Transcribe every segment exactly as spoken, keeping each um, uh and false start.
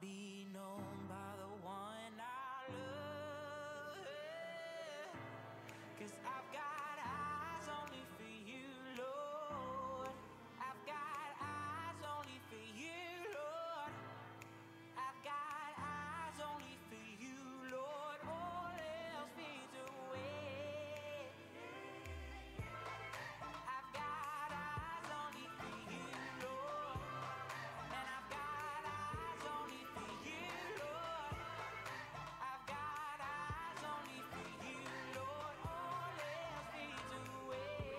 be known by the one I love, 'cause I've got eyes only for you, Lord. I've got eyes only for you, Lord. I've got eyes only for you, Lord. All else fades away. I've got eyes only for you, Lord. And I've got eyes only for you, Lord. I've got eyes only for you, Lord. All else fades away.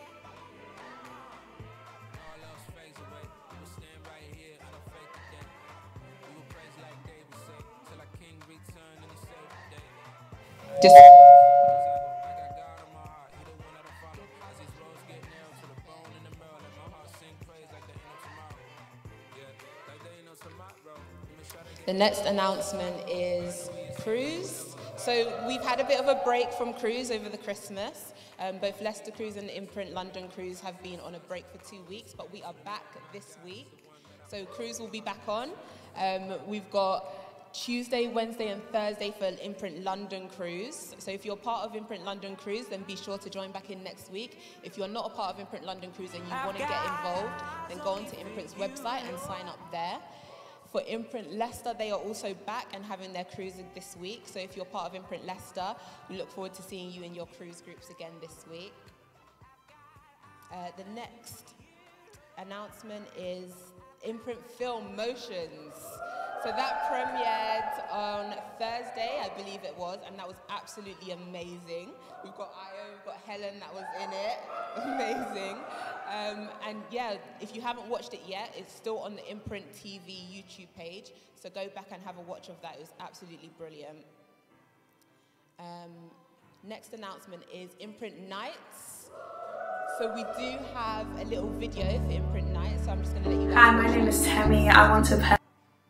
All else fades away. We will stand right here out of faith today. We will praise like David said, till our King return and he save the day. Just I got God on my heart, he the one that'll follow. As these roads get nailed to the bone in the marrow, let my heart sing praise like there ain't no tomorrow. Yeah, like there ain't no tomorrow. You may try to get the next announcement is Cruise. So we've had a bit of a break from Cruise over the Christmas. Um, both Leicester Cruise and Imprint London Cruise have been on a break for two weeks, but we are back this week. So Cruise will be back on. Um, we've got Tuesday, Wednesday and Thursday for Imprint London Cruise. So if you're part of Imprint London Cruise, then be sure to join back in next week. If you're not a part of Imprint London Cruise and you want to get involved, then go onto Imprint's website and sign up there. For Imprint Leicester, they are also back and having their cruise this week. So if you're part of Imprint Leicester, we look forward to seeing you in your cruise groups again this week. Uh, the next announcement is Imprint Film Motions. So that premiered on Thursday, I believe it was, and that was absolutely amazing. We've got Io, we've got Helen that was in it, amazing. Um, and yeah, if you haven't watched it yet, it's still on the Imprint T V YouTube page, so go back and have a watch of that. It was absolutely brilliant. Um, next announcement is Imprint Nights. So we do have a little video for Imprint Nights, so I'm just going to let you guys Hi, my watch name it. is Temi. I want to per-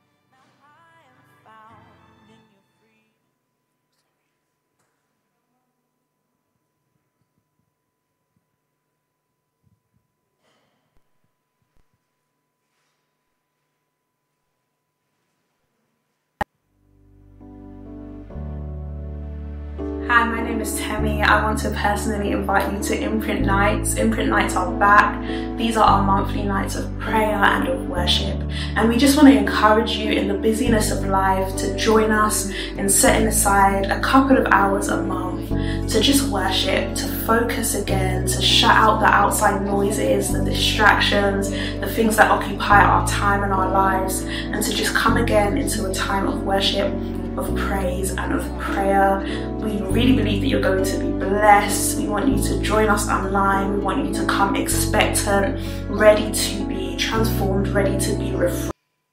Hi, my name is Temi. I want to personally invite you to Imprint Nights. Imprint Nights are back. These are our monthly nights of prayer and of worship. And we just want to encourage you in the busyness of life to join us in setting aside a couple of hours a month to just worship, to focus again, to shut out the outside noises, the distractions, the things that occupy our time and our lives, and to just come again into a time of worship, of praise and of prayer. We really believe that you're going to be blessed. We want you to join us online. We want you to come expectant, ready to be transformed, ready to be refreshed.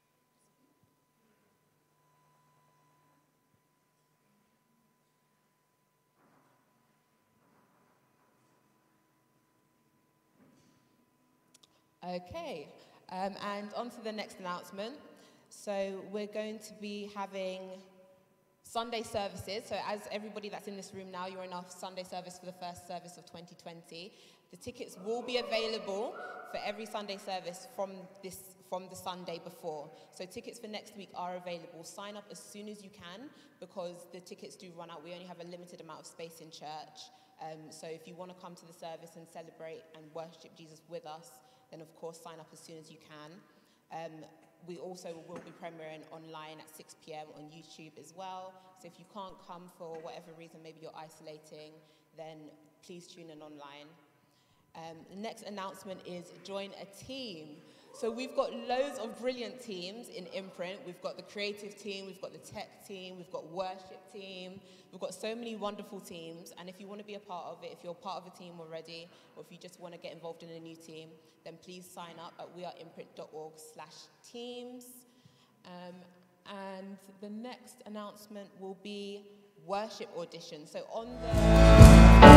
Okay, um, and on to the next announcement. So we're going to be having Sunday services. So as everybody that's in this room now, you're in our Sunday service for the first service of twenty twenty. The tickets will be available for every Sunday service from this from the Sunday before. So tickets for next week are available. Sign up as soon as you can because the tickets do run out. We only have a limited amount of space in church. Um, so if you want to come to the service and celebrate and worship Jesus with us, then of course sign up as soon as you can. Um, we also will be premiering online at six p m on YouTube as well. So if you can't come for whatever reason, maybe you're isolating, then please tune in online. Um, the next announcement is join a team. So we've got loads of brilliant teams in Imprint. We've got the creative team, we've got the tech team, we've got worship team. We've got so many wonderful teams. And if you want to be a part of it, if you're part of a team already, or if you just want to get involved in a new team, then please sign up at weareimprint.org slash teams. Um, and the next announcement will be worship audition. So on the...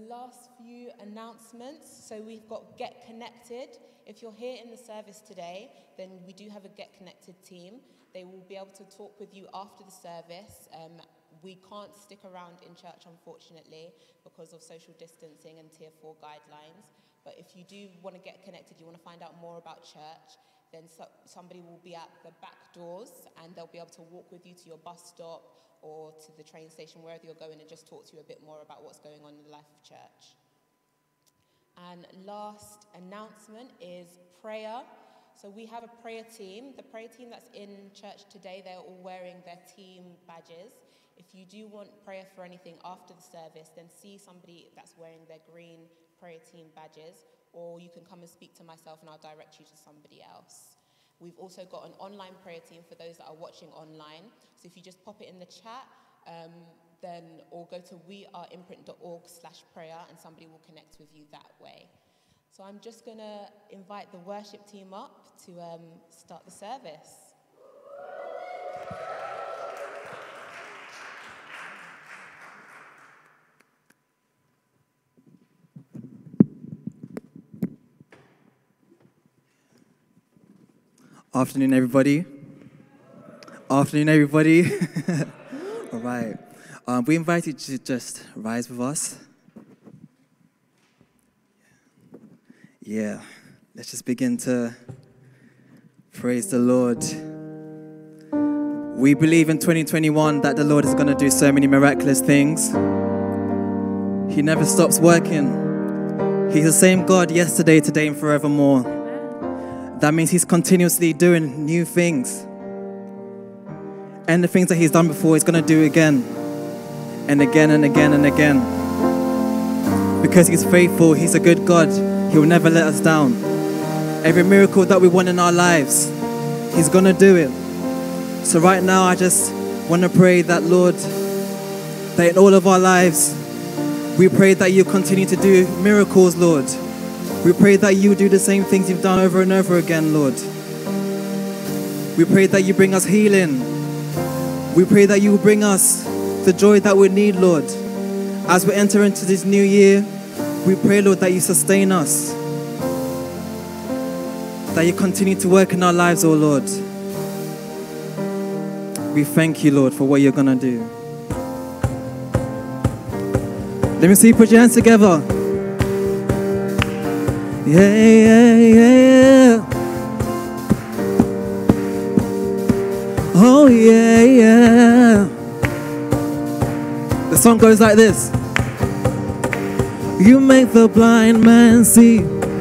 last few announcements. So we've got Get Connected. If you're here in the service today, then we do have a Get Connected team. They will be able to talk with you after the service. Um, we can't stick around in church, unfortunately, because of social distancing and tier four guidelines. But if you do want to get connected, you want to find out more about church, then so, somebody will be at the back doors and they'll be able to walk with you to your bus stop or to the train station, wherever you're going, and just talk to you a bit more about what's going on in the life of church. And last announcement is prayer. So we have a prayer team. The prayer team that's in church today, they're all wearing their team badges. If you do want prayer for anything after the service, then see somebody that's wearing their green prayer team badges, or you can come and speak to myself and I'll direct you to somebody else. We've also got an online prayer team for those that are watching online. So if you just pop it in the chat, um, then or go to weareimprint.org slash prayer and somebody will connect with you that way. So I'm just going to invite the worship team up to um, start the service. Afternoon, everybody. Afternoon, everybody. All right. Um, we invite you to just rise with us. Yeah. Let's just begin to praise the Lord. We believe in twenty twenty-one that the Lord is going to do so many miraculous things. He never stops working. He's the same God yesterday, today, and forevermore. That means he's continuously doing new things. And the things that he's done before, he's going to do again. And again and again and again. Because he's faithful, he's a good God. He'll never let us down. Every miracle that we want in our lives, he's going to do it. So right now, I just want to pray that, Lord, that in all of our lives, we pray that you continue to do miracles, Lord. We pray that you do the same things you've done over and over again, Lord. We pray that you bring us healing. We pray that you will bring us the joy that we need, Lord. As we enter into this new year, we pray, Lord, that you sustain us. That you continue to work in our lives, oh Lord. We thank you, Lord, for what you're going to do. Let me see you put your hands together. Yeah, yeah, yeah. Oh, yeah, yeah. The song goes like this. You make the blind man see.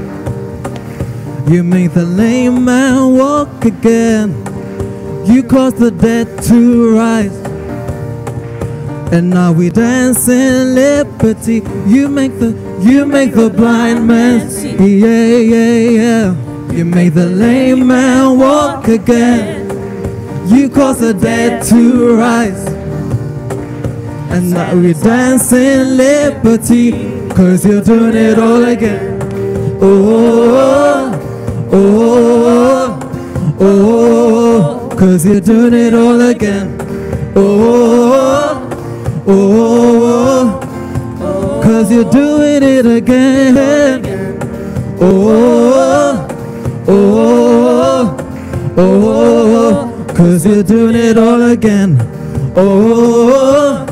You make the lame man walk again. You cause the dead to rise. And now we dance in liberty. You make the, you make the blind man see. Yeah, yeah, yeah. You make the lame man walk again. You cause the dead to rise. And now we dance in liberty. Cause you're doing it all again. Oh, oh, oh, oh. Cause you're doing it all again. Oh, oh, oh, cause you're doing it again. Oh, oh, oh, cause you're doing it all again. Oh,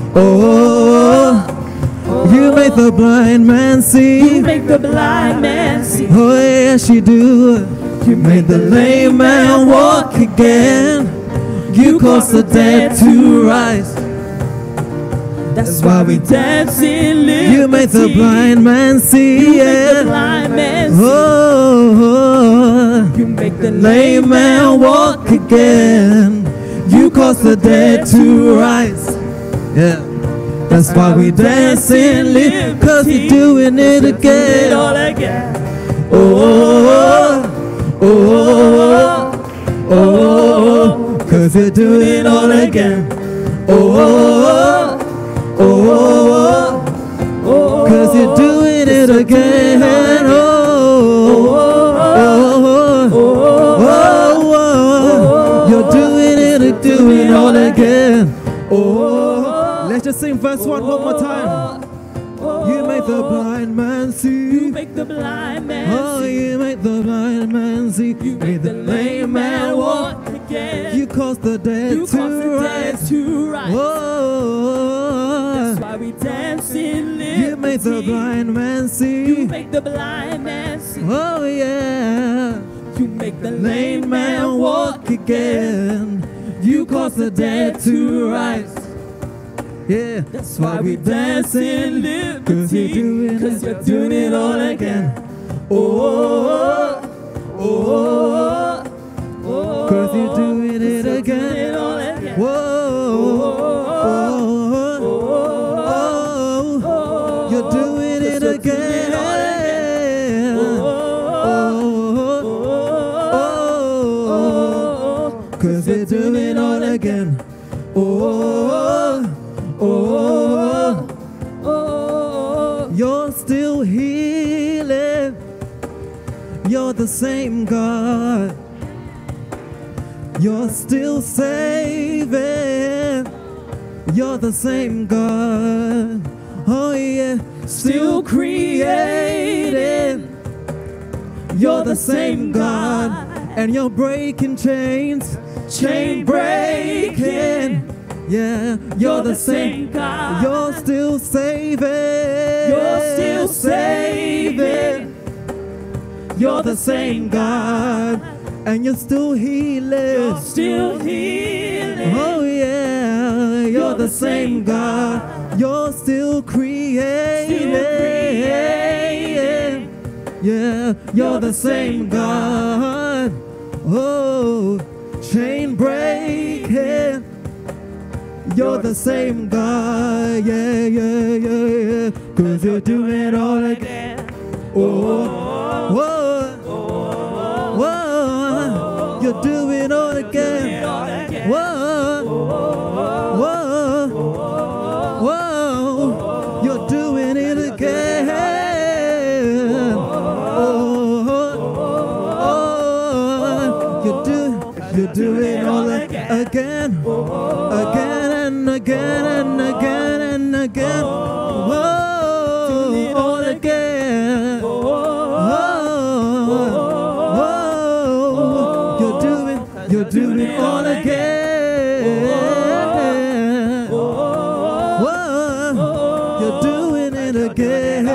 oh, you make the blind man see. You make the blind man see. Oh yes you do. You made the lame man walk again. You cause the dead to rise. That's why we dance in liberty. You make the blind man see. You yeah. make the blind man see. Oh, oh, you make the lame man walk again. You cause the dead to rise. Yeah. That's why we dance in liberty. Cause you're doing it again. It all again. Oh, oh, oh, oh, cause you're doing it all again. Oh, oh, oh, oh, cause you're doing it again. Oh, oh, oh, oh, you're doing it, doing it all again. Oh, let's just sing verse one one more time. You made make the blind man see. You make the blind man Oh, see. you make the blind man see. You make the lame man walk again. You cause the dead You to cause the dead rise. to rise. Oh, That's why we dance in liberty. you make the blind man see. You make the blind man see. Oh yeah. You make the Lame lame man walk again. You cause the dead to rise. Yeah, That's why we dance in liberty. Cause you're doing it all again. Oh, oh, oh, oh. Cause you're doing it You're again. doing it all again. Whoa, oh, oh, oh, you're doing it again. Cause you're doing it all again. Oh, oh, oh, you're still healing. You're the same God. You're still saving. You're the same God. Oh yeah, still creating. You're the same God. And you're breaking chains, chain breaking. Yeah, you're the same God. You're still saving. You're still saving. You're the same God. And you're still healing. You're still healing. Oh yeah, you're the same God. You're still creating. Still creating. Yeah, you're the same God. Oh, chain breaking. You're the same God. Yeah, yeah, yeah, yeah. Cause you're doing it all again. Oh, whoa, whoa, you're doing it all again. Whoa, whoa, whoa, you're doing it again. You do it all again, again and again and again and again. Whoa, all again. Whoa, whoa, you're doing, you're doing it all again. Whoa, you're doing it again.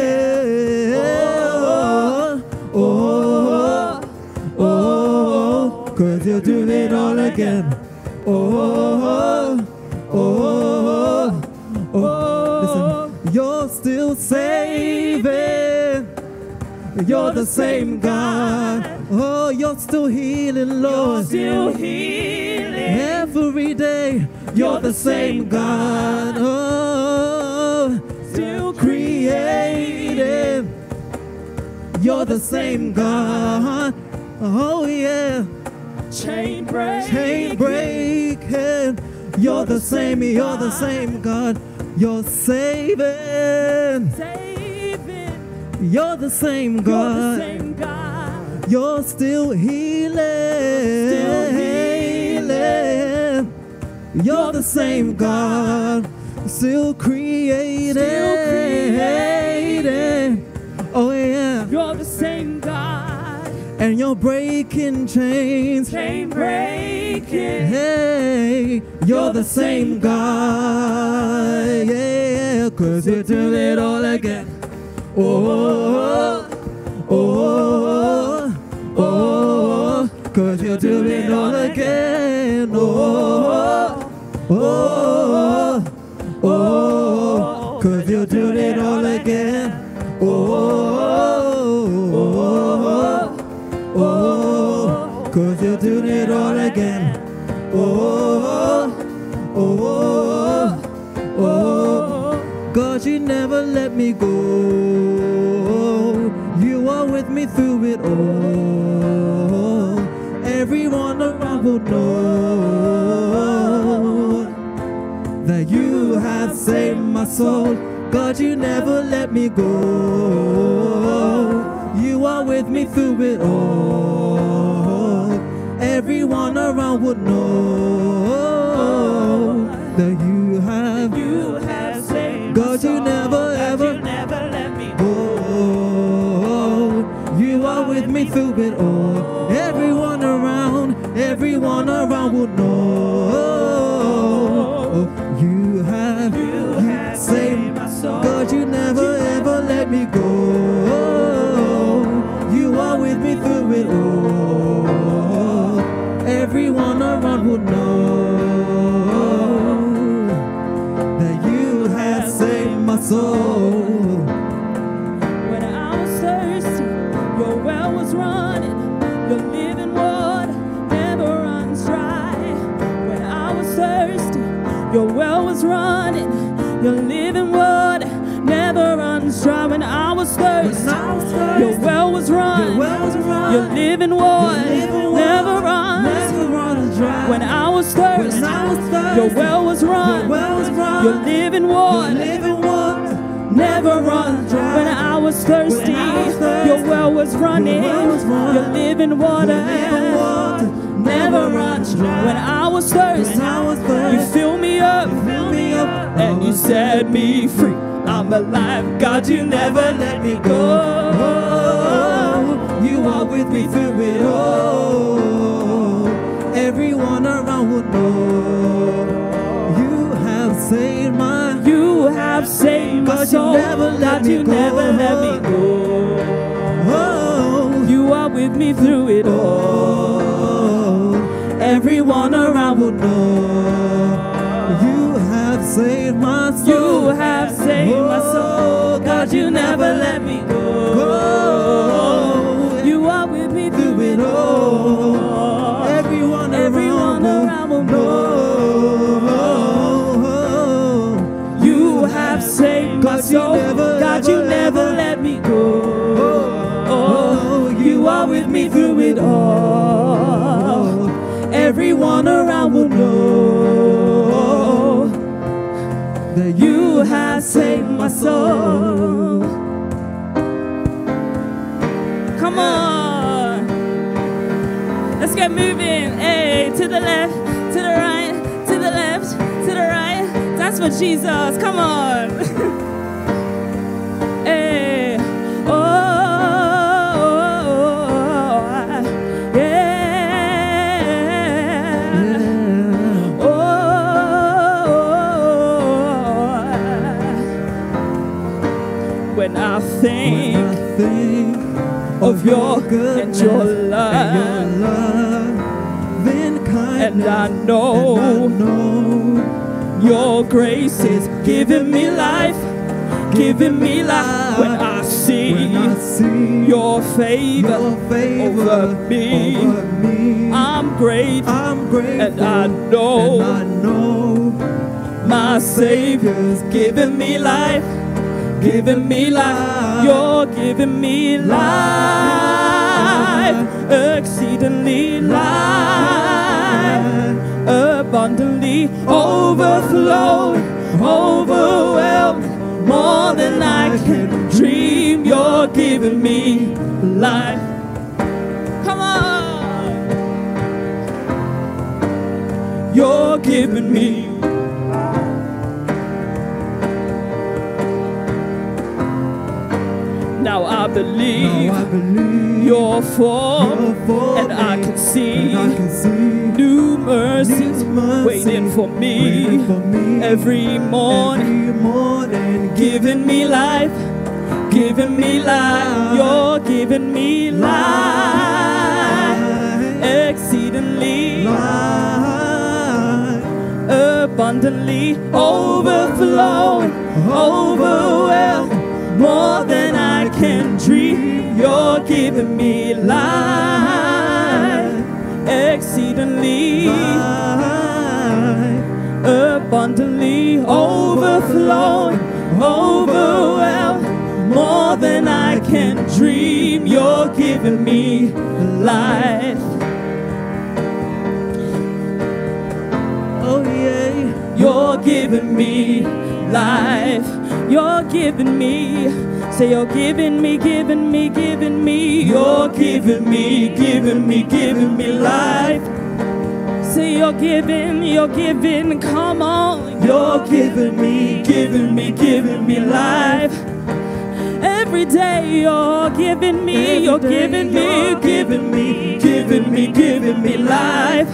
Oh, oh, cause you're doing it all again. Oh, oh, oh, oh. Listen, you're still saving. You're the same God. Oh, you're still healing, Lord. Still healing. Every day, you're the same God. Oh, Still creating. You're the same God. Oh yeah. Chain breaking. Chain breaking. You're the same, you're the same God. You're saving. Saving. You're the same You're God. the same God. You're still healing. Still healing. You're the same God. Still creating. Still creating. Oh yeah. You're the same God. And you're breaking chains. Chain breaking. Hey, you're the same God. Yeah, cause you're doing it all again. Oh, oh, oh, oh, cause you're doing it all again. Oh, oh, oh, cause you're doing it all again. Oh, oh, oh, cause you're doing it all again. Oh, oh, oh, God, you never let me go. You are with me through it all. Everyone around will know that you have saved my soul. God, you never let me go. You are with me through it all. Everyone around would know that you have, You have saved God, my you soul. never God, ever, you never let me go. You are with me through it all. Everyone around would know that you have saved my soul. When I was thirsty, your well was running. Your living water never runs dry. When I was thirsty, your well was running. Your living water never runs dry. When I was thirsty, your well was running. Your living water never runs dry. When I was thirsty, your well was running. Your living water never runs dry. When I was thirsty, your well was running. Your living water never runs dry. When I was thirsty, you fill me up, and you set me free. I'm alive, God, you never let me go. You are with me through it all. Everyone around would know you have saved my, you have saved my soul. God, you never let me go. You are with me through it all. Everyone around would know you have saved my soul. You have saved my soul. God, you never let me go. You are with me through it all. Everyone, everyone around will know. You have saved my soul. God, you never let me go. You are with me through it all. Everyone around will know that you have saved my soul. Come on, let's get moving. Hey, to the left, to the right, to the left, to the right. That's for Jesus. Come on. Hey, oh, yeah, oh. When I think, think of your good and your love, and, your love, then and I know, and I know your grace is giving me life, giving me life. When I see, when I see your favor, your favor over me, over me, I'm grateful, I'm grateful, and I know, and I know my Savior's giving me life, giving me life. You're giving me life, exceedingly life, abundantly, overflowing, overwhelmed, more than I can dream. You're giving me life. Come on. You're giving me. Now I believe, now I believe you're for, you're for and me, I can see, and I can see new mercies new mercy waiting for me, waiting for me every morning, every morning, giving me life, giving me life. You're giving me life, exceedingly life, abundantly, overflowing, overwhelmed, more than I can dream. You're giving me life, exceedingly life, abundantly, overflowing, overwhelmed, more than I can dream. You're giving me life. oh yeah, You're giving me life. You're giving me. Say you're giving me, giving me, giving me. You're giving me, giving me, giving me life. Say you're giving, you're giving. Come on. You're giving me, giving me, giving me life. Every day you're giving me, you're giving me, giving me, giving me, giving me life.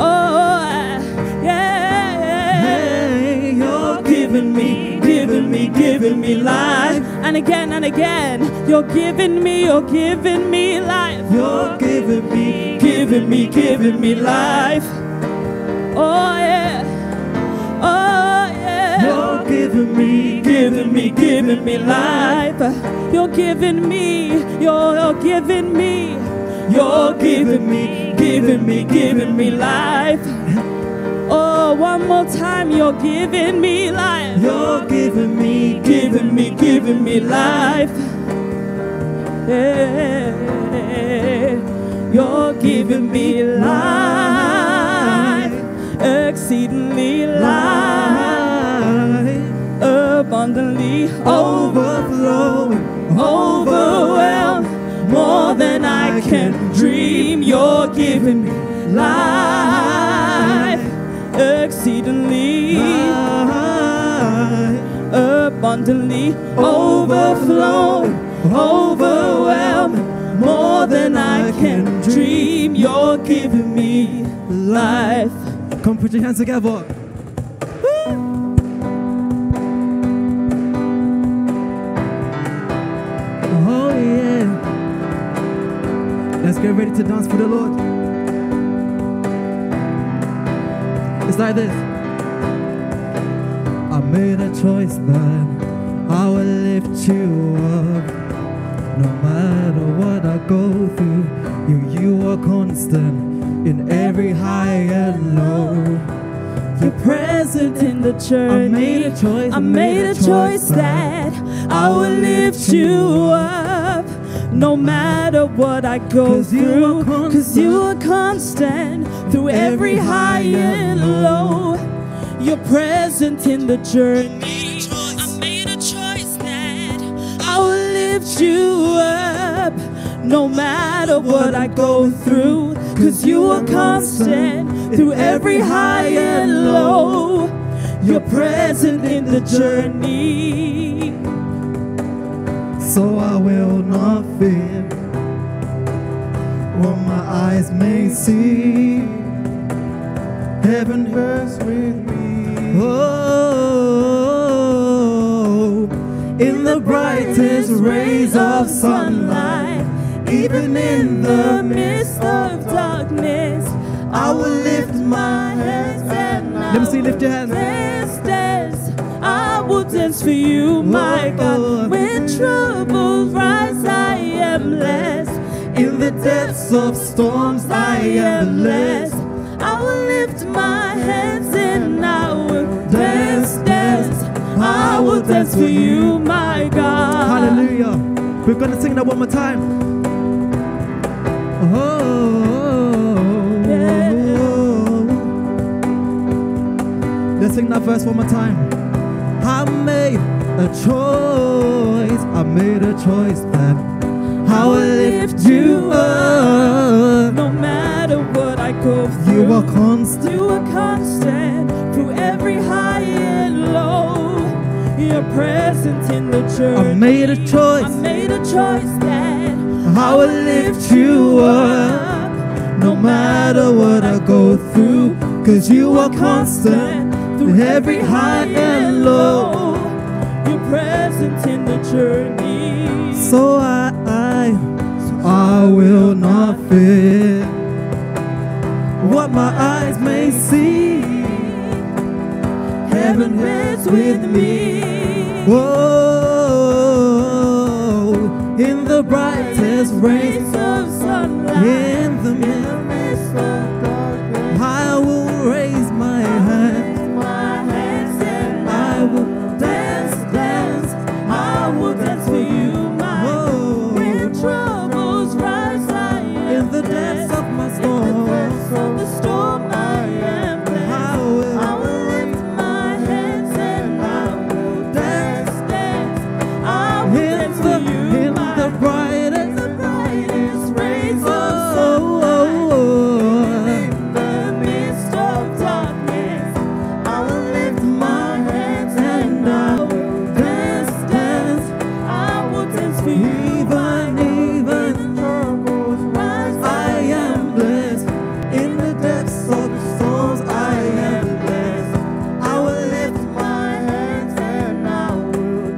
Oh, yeah. hey, you're Giving me, giving me, giving me life. And again and again, you're giving me, you're giving me life. You're giving me, Giving me, giving me life. Oh yeah, oh yeah. you're giving me, Giving me, giving me life. You're giving me, you're, you're giving me, you're giving me, giving me, giving me life. Oh, one more time, you're giving me life. you're giving me, Giving me, giving me life. Yeah. You're giving me life, exceedingly life, abundantly overflowing, overwhelmed, more than I can dream. You're giving me life, exceedingly abundantly overflowing, overwhelmed, more than I can dream. You're giving me life. Come put your hands together. Oh yeah. Let's get ready to dance for the Lord. It's like this. I made a choice that I will lift you up. No matter what I go through, you, you are constant in every high and low. You're present in the journey. I made a choice, I made a choice that I will lift you up, no matter what I go 'Cause you through. are constant. 'Cause you are constant through every high and low. You're present in the journey. I made a choice that I will lift you up, no matter what I go through. 'Cause you are constant through every high and low. You're present in the journey. So I will not fear what my eyes may see. Heaven hurts with me. Oh, in the brightest rays of sunlight, even in the midst of darkness, I will lift my hands and Let me see, lift your hands. Dance, dance. I will dance for you, my God. When troubles rise, I am blessed. in the depths of storms. I am blessed. I will lift my hands and I will dance, dance. I will dance for you, my God. Hallelujah. We're gonna sing that one more time. Oh, Yeah. let's sing that verse one more time. I made a choice. I made a choice that I will lift you up. No matter what I go through, You are constant. you are constant through every high and low. You're present in the journey. I made a choice. I made a choice that I will lift you up. No matter what I go through, 'cause you are constant through every high and low. You're present in the journey. So I, I, I will not fear what my eyes may see. Heaven rests with me. Whoa, in the brightest rays of sunlight, in the midst of darkness, I will raise my hands. my hands and I will dance, dance. I will dance for you, my Whoa. When troubles rise, I am in the depths of my In the storm. depths of the storm, I am blessed. I will, I will lift my hands and I will dance, dance. I will in dance the, for you, in my the brightest, the brightest rays of oh, sunlight. oh, In the midst of darkness, I will lift my hands and I will dance, dance. I will dance for you, even, even troubles rise. I am blessed. In the depths of the storms, I am blessed. I will lift my hands and I will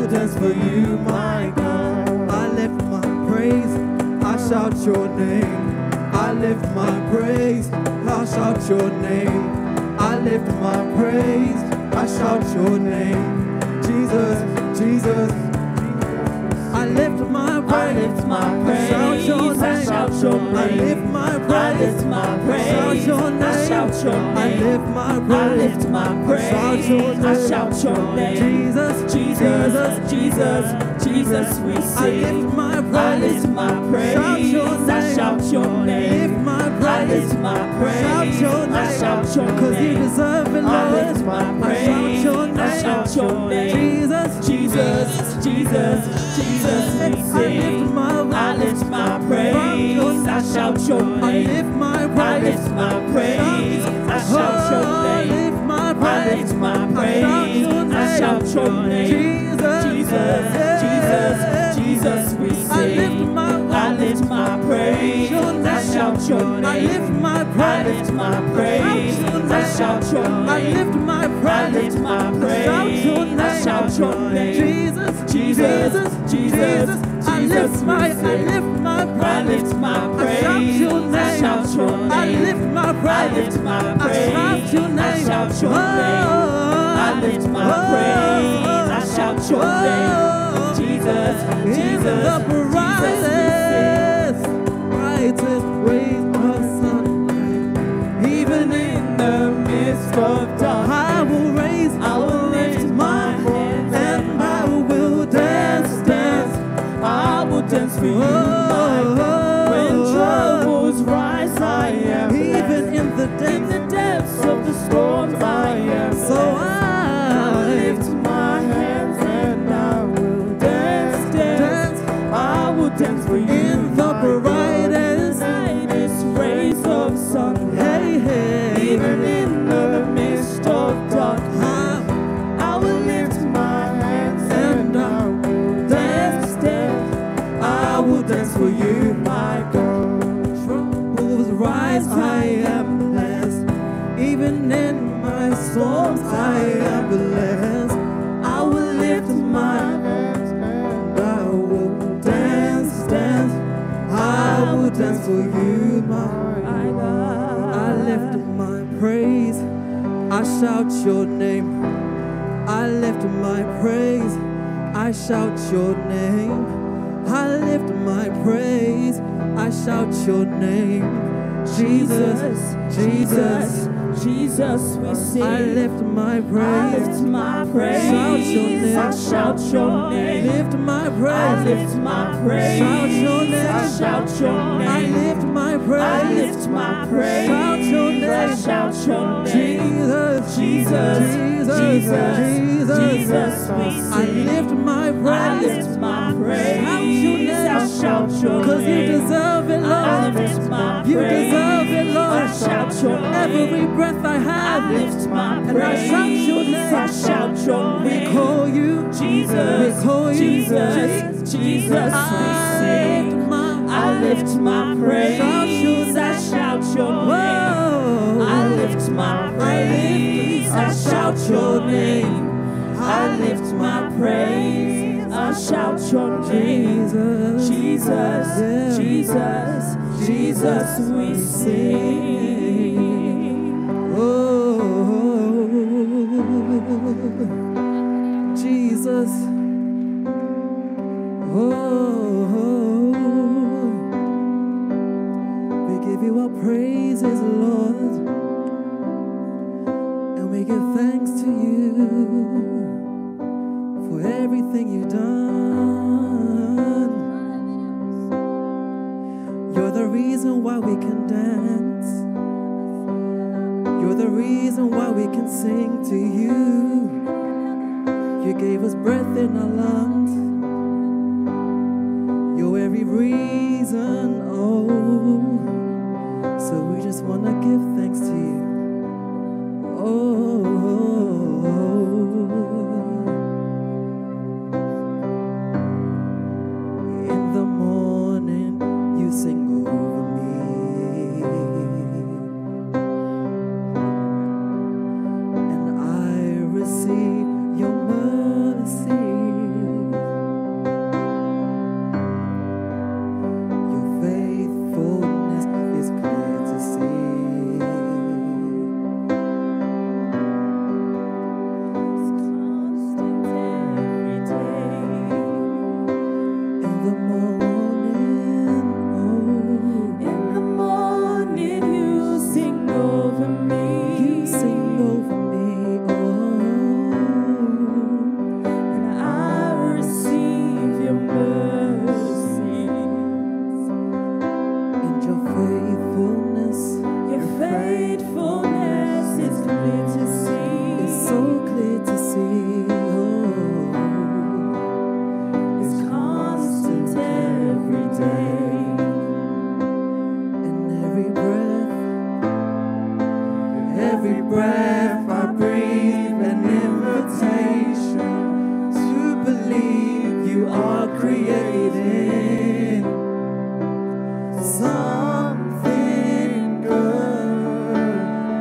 dance for you, my God. I lift my praise, I shout your name. I lift my praise, I shout your name. I lift my praise, I shout your name. Jesus, Jesus. I lift my praise, I lift my praise, shout your name. I shout your name. I lift my praise, I lift my praise, shout your name. I shout your name. I lift my praise, I lift my praise, shout your name. I shout your name. Jesus, Jesus, Jesus, Jesus, we I sing. lift my praise, I lift my praise, shout your name. I shout your name. Lift my praise, I lift my praise, shout your name. I shout your name. Cause you deserve it, Lord. I lift my praise, I shout your name. I shout your name. Jesus, Jesus, Jesus, Jesus, we I sing. lift my I lift my praise, I shout your I name. lift my I praise, lift my praise, I shout your I name. lift my I praise, lift my praise, I shout your name. Jesus, Jesus, Jesus, Jesus, we I sing. lift my I lift my praise, I shout your name. I lift my I praise, lift my praise, I shout your name. I lift my I praise, lift my shout praise, your I name. shout your name. Jesus, Jesus, Jesus, I lift Jesus, my, we I sing. lift my I praise, lift my I shout praise, your I name. shout your I name. lift my I praise, lift my I praise, shout your I name. shout your name. I lift my praise, I shout your name. Jesus, Jesus, In the brightest, brightest rays of sunlight, even in the midst of dark, I will raise, I will lift my hands, and I will dance, dance. I will dance for you, my God. When troubles rise, I am Even blessed. in the In depths, the depths of the storms, I am so blessed. I will I lift my hands and I will dance, dance. dance I will dance for you in the my God. brightest, Brightest rays of sunlight. hey, hey, Even in the midst of dark, I I will lift my hands and I will dance, dance. I will dance for you, my God. troubles rise, I am blessed. Even in my storms, I am blessed. I will lift my hands and I will dance, dance. I will dance for you, my God. I lift my praise, I shout your name. I lift my praise, I shout your name. I lift my praise, I shout your name. Jesus, Jesus, Jesus, we sing. I lift my I praise, lift my praise. shout your name. I shout your name. lift my I praise, lift my praise. shout your name. I shout your I name. lift my I praise, lift my praise. shout your I name. shout your name. Jesus, Jesus, Jesus, Jesus, Jesus, we I sing. lift my I praise, lift my praise. shout your I name. shout your Cause you name. deserve it, I Lord. lift my You praise. deserve it, Lord. I shout your name. Every breath I I have, lift my and I praise. shout your name. I shout your We name. call you Jesus, We call you Jesus, Jesus, we I sing. lift my I lift my praise. Shout your I shout your name. Whoa. I lift my praise. I shout your name. I lift my praise. I shout your name. Jesus, Yeah. Jesus, Jesus, we sing. Oh, Jesus. Oh, we give you our praises, Lord, and we give thanks to you for everything you've done. You're the reason why we can dance. You're the reason why we can sing to you. You gave us breath in our lungs. You're every reason, oh. So we just want to give thanks to you. Oh. In the morning, you sing over me. And I receive your mercy. creating something good.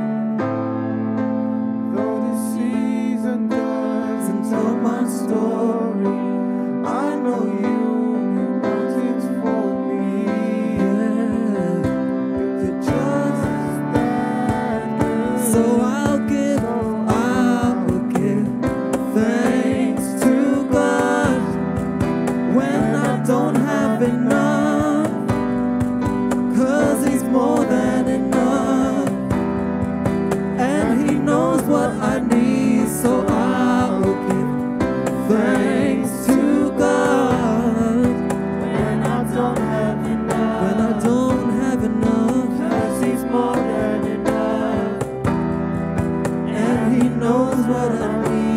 Though the season doesn't tell my story, I know you want it for me. Yeah. You're just that good. So I'll give, I'll give thanks to God when I don't have enough, 'cause He's more than enough, and He knows what I need. So I'll give thanks to God when I don't have enough, when I don't have enough, 'cause He's more than enough, and He knows what I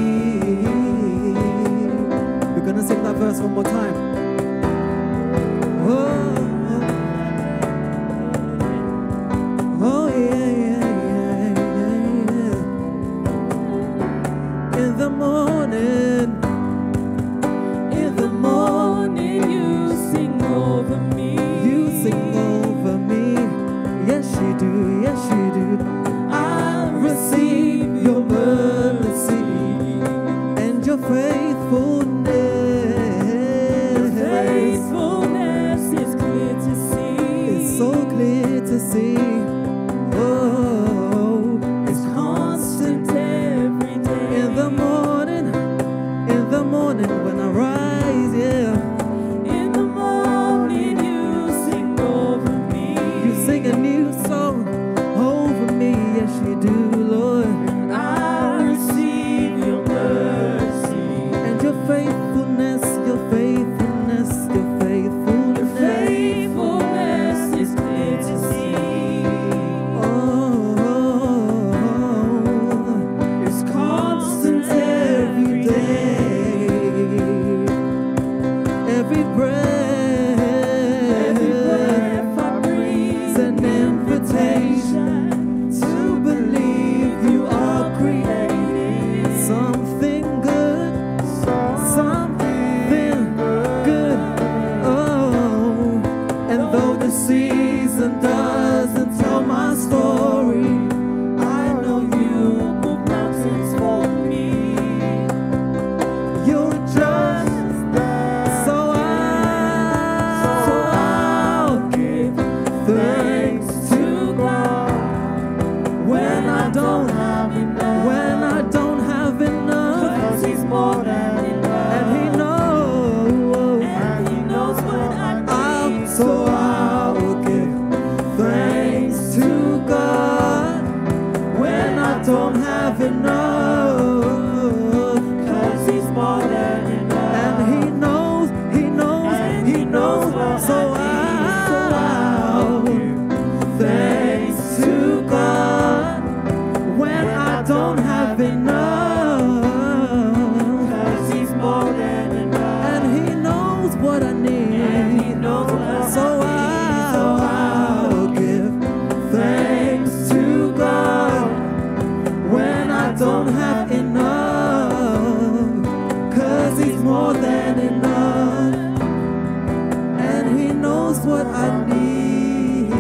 need. We're gonna sing that verse one more time. Oh, oh yeah, yeah, yeah, yeah, yeah. In the morning, in the morning, you sing over me. You sing over me. Yes, you do. Yes, you do. I receive your mercy and your faithfulness. Faithfulness is clear to see. It's so clear to see. Oh, it's constant every day. In the morning, in the morning when I rise, yeah. In the morning you sing over me. You sing a new song over me. Yes, you do, Lord. I receive your mercy and your faithfulness, your faithfulness, your faithfulness. Your faithfulness is clear to see. Oh, it's constant every day. Every breath, every breath I breathe is an invitation to believe you are creating something good, something good. Oh, and though the season doesn't tell my story, I know you move mountains for me. You're just that. So I, so I'll give thanks to God when I don't have enough, when I don't have enough, 'cause He's more than enough, and He knows, and He knows what I need. So I'll give thanks to God when I don't have enough, 'cause He's more than enough, and He knows, He knows, He knows. So I'll give thanks to God when I don't have enough, 'cause He's more than enough, and He knows what I need, and He knows what I so need. I'll, I'll give thanks to God when I don't have enough, 'cause He's more than enough, and He knows what I need.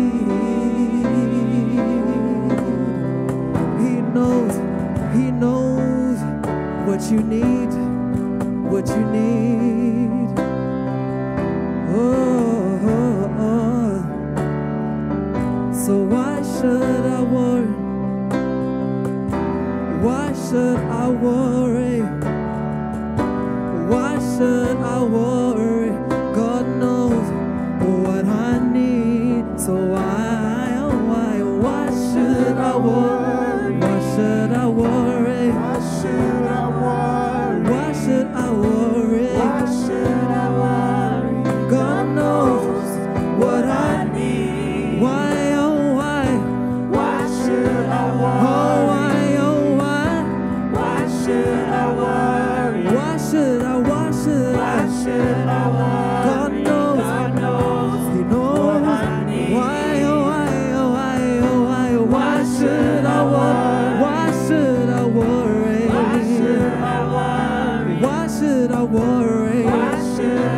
He knows, He knows what you need, what you need. Oh, oh, oh. So why should I worry? Why should I worry? Why should I worry? God knows what I need. So why, oh why, why should I worry? Why should I worry? Why should I worry? Why should I worry? Why should I worry? God knows what I need. Why, oh why? Why should I worry? Oh why, oh why? Why should I worry? Why should I, why should I? Why should I worry? God knows, God knows, He knows what I need. Why, oh why, oh why, oh why, why should I worry? Why should I worry? Why should I worry? Why should I worry? Why should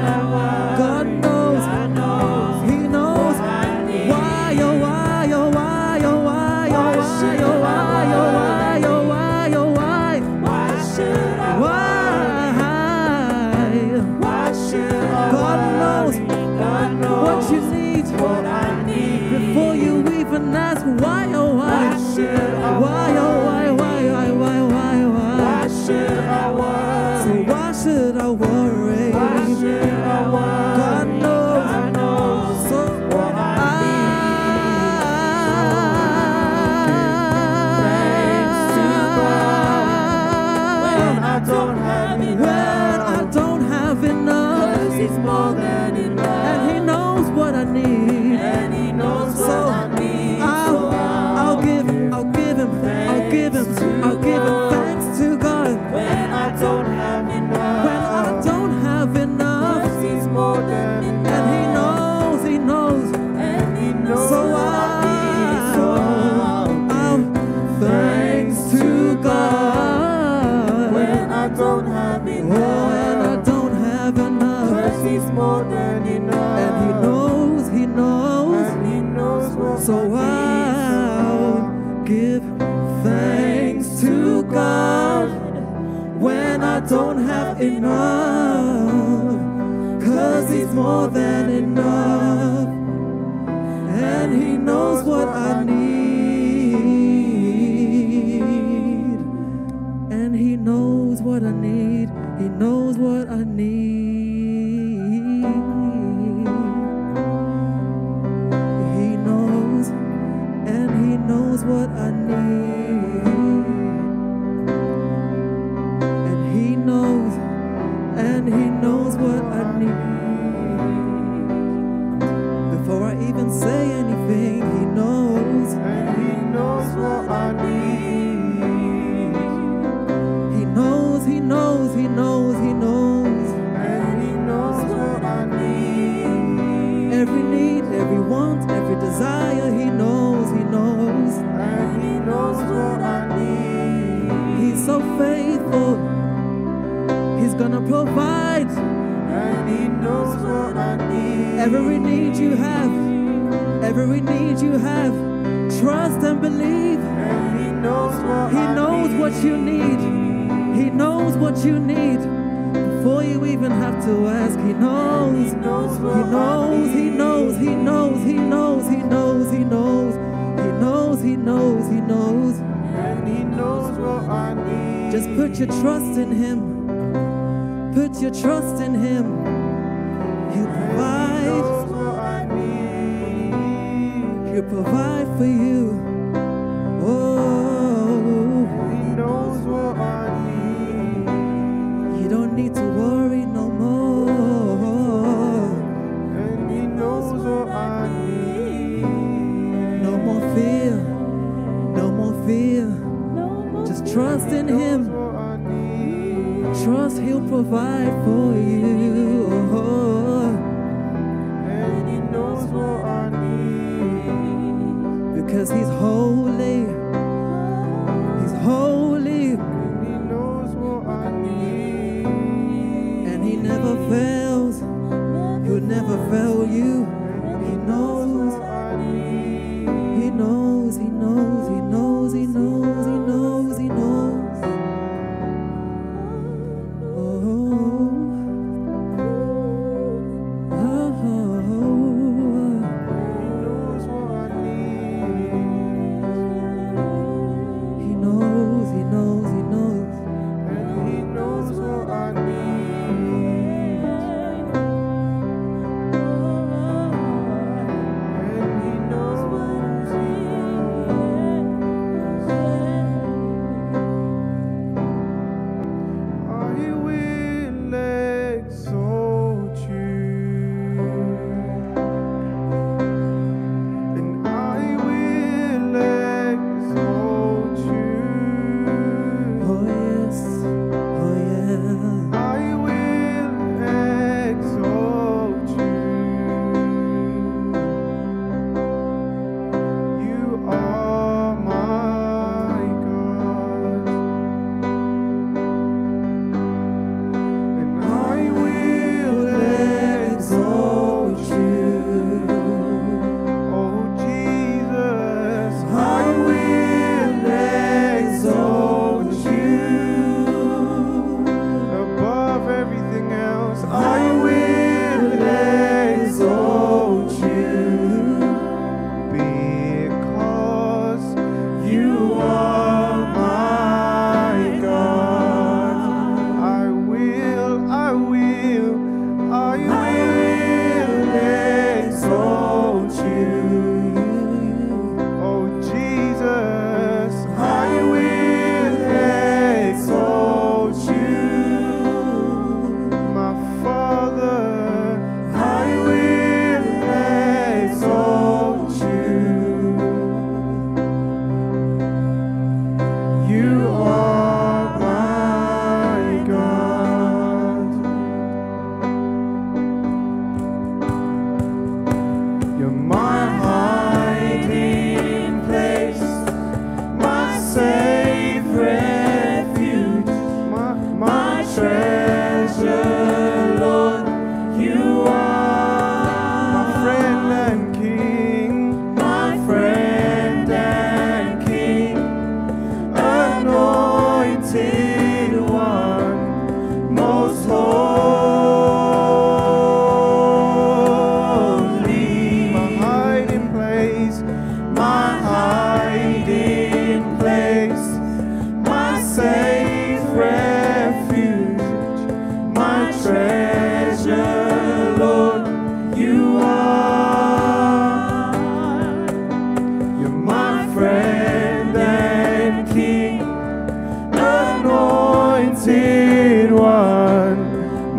ask why, oh why, Why should I why, oh why, why, why, why, why, why, Why should I worry? so why should I worry? Why should I worry? God knows, God knows so what I Thanks to God when I don't have when enough. I don't have enough, 'Cause He's more than enough. and He knows what I need. And He knows what So I need. I'll, So I'll give, I'll give Him, I'll give Him, I'll give Him thanks to God when I don't have enough. when I don't have enough, 'Cause He's more than enough. and He knows, He knows. And He knows So what I need. So I'll, I'll thanks to God when I don't have oh, enough. when I don't have enough, 'Cause He's more than enough. and He knows, He knows. And He knows what So I I'll give thanks to God when I don't have enough, 'cause He's more than enough, and He knows what I need, and He knows what I need, He knows what I need. He knows, and He knows what I need. And He knows, and He knows what I need. Before I even say anything, He knows. And He knows what I need. He knows, He knows, He knows, He knows. And He knows what I need. Every need, every want, every desire, He knows, He knows. And He knows what I need. He's so faithful. He's gonna provide And He knows what I need. every need you have, every need you have. Trust and believe. And He knows what He I knows need. what you need. He knows what you need. Before you even have to ask, He knows. He knows what He knows, He knows, He knows, He knows, He knows, He knows. He knows, He knows, He knows. And He knows what I need. Just put your trust in Him. Put your trust in Him. He'll He provide. knows what I need. He'll provide for you. Oh, He knows what I need. you don't need to worry no more. And He knows what I need. No more fear. No more fear. Just trust in Him. What I need. Trust He'll provide for you. Oh, And He knows what I need. because He's holy. He's holy. And He knows what I need. And He never fails. He'll never fail you. He knows. What I need. He knows. He knows. He knows. He knows. He knows. He knows. Oh. Oh. He knows what I need. He knows. He knows. He knows. And He knows what I need.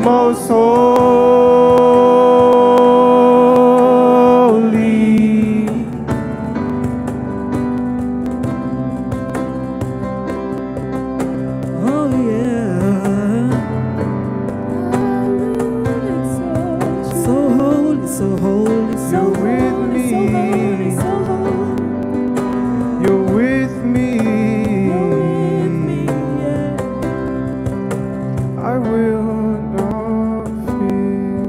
most holy. Oh yeah. So holy, so holy, so You're with holy, me. so holy, so holy. You're with me. You're with me, yeah. I will not fear.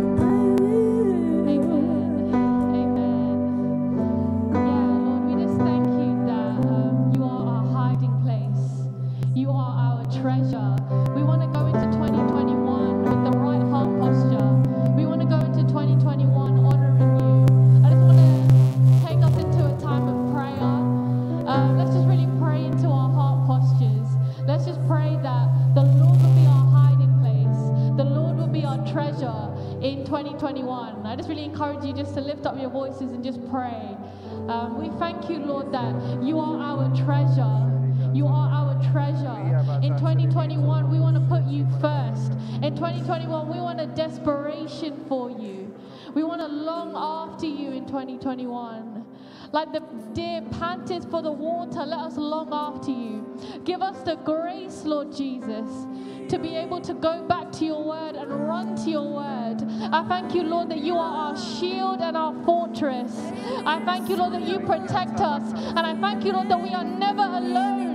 Lord, we just thank you that um, you are our hiding place. You are our treasure. We want to go into twenty twenty-one with the right heart posture. We want to go into twenty twenty-one honoring you. I just want to take us into a time of prayer. Um, let's just really pray into our heart postures. Let's just pray that the Lord will be our hiding place. The Lord will be our treasure in twenty twenty-one. I just really encourage you just to lift up your voices and just pray. Um, we thank you, Lord, that you are our treasure. You are our treasure. In twenty twenty-one, we want to put you first. In twenty twenty-one, we want a desperation for you. We want to long after you in twenty twenty-one. Like the deer panteth for the water, let us long after you. Give us the grace, Lord Jesus, to be able to go back to your word and run to your word. I thank you, Lord, that you are our shield and our fortress. I thank you, Lord, that you protect us. And I thank you, Lord, that we are never alone.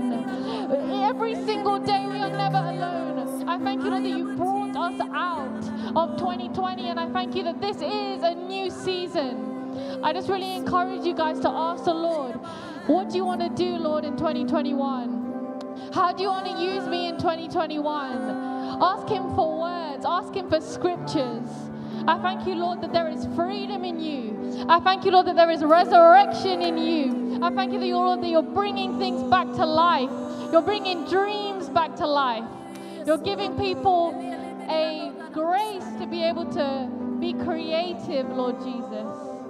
Every single day we are never alone. I thank you, Lord, that you brought us out of twenty twenty. And I thank you that this is a new season. I just really encourage you guys to ask the Lord, what do you want to do, Lord, in twenty twenty-one? How do you want to use me in twenty twenty-one? Ask him for words. Ask him for scriptures. I thank you, Lord, that there is freedom in you. I thank you, Lord, that there is resurrection in you. I thank you, that you're, Lord, that you're bringing things back to life. You're bringing dreams back to life. You're giving people a grace to be able to be creative, Lord Jesus.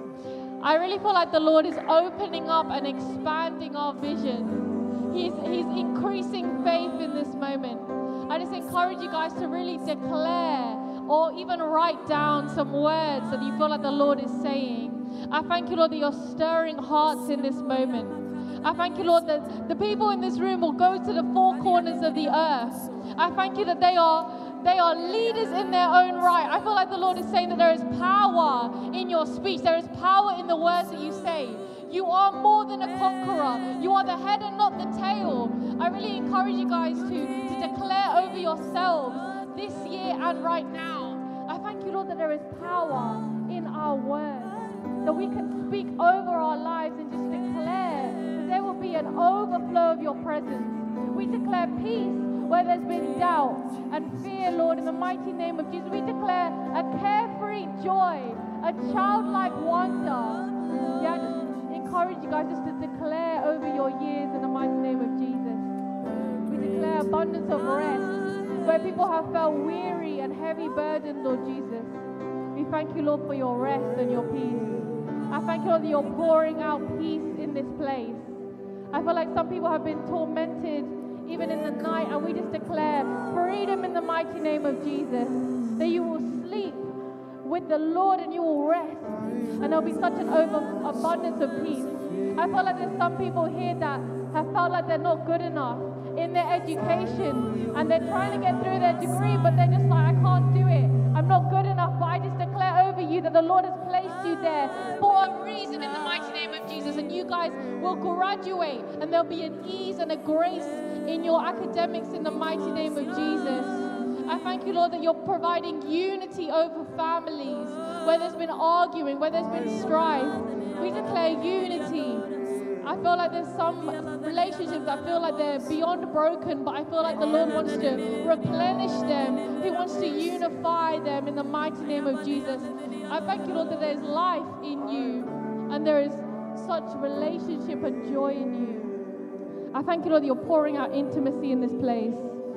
I really feel like the Lord is opening up and expanding our vision. He's, he's increasing faith in this moment. I just encourage you guys to really declare or even write down some words that you feel like the Lord is saying. I thank you, Lord, that you're stirring hearts in this moment. I thank you, Lord, that the people in this room will go to the four corners of the earth. I thank you that they are They are leaders in their own right. I feel like the Lord is saying that there is power in your speech. There is power in the words that you say. You are more than a conqueror. You are the head and not the tail. I really encourage you guys to, to declare over yourselves this year and right now. I thank you, Lord, that there is power in our words, that we can speak over our lives and just declare that there will be an overflow of your presence. We declare peace where there's been doubt and fear, Lord, in the mighty name of Jesus. We declare a carefree joy, a childlike wonder. Yeah, I just encourage you guys just to declare over your years in the mighty name of Jesus. We declare abundance of rest where people have felt weary and heavy burdened, Lord Jesus. We thank you, Lord, for your rest and your peace. I thank you, Lord, that you're pouring out peace in this place. I feel like some people have been tormented even in the night, and we just declare freedom in the mighty name of Jesus, that you will sleep with the Lord and you will rest, and there'll be such an overabundance of peace. I feel like there's some people here that have felt like they're not good enough in their education, and they're trying to get through their degree, but they're just like, I can't do it, I'm not good enough. But I just declare over you that the Lord has placed you there for a reason in the mighty name of Jesus, and you guys will graduate, and there'll be an ease and a grace in your academics in the mighty name of Jesus. I thank you, Lord, that you're providing unity over families where there's been arguing, where there's been strife. We declare unity. I feel like there's some relationships that feel like they're beyond broken, but I feel like the Lord wants to replenish them. He wants to unify them in the mighty name of Jesus. I thank you, Lord, that there's life in you and there is such relationship and joy in you. I thank you, Lord, that you're pouring out intimacy in this place.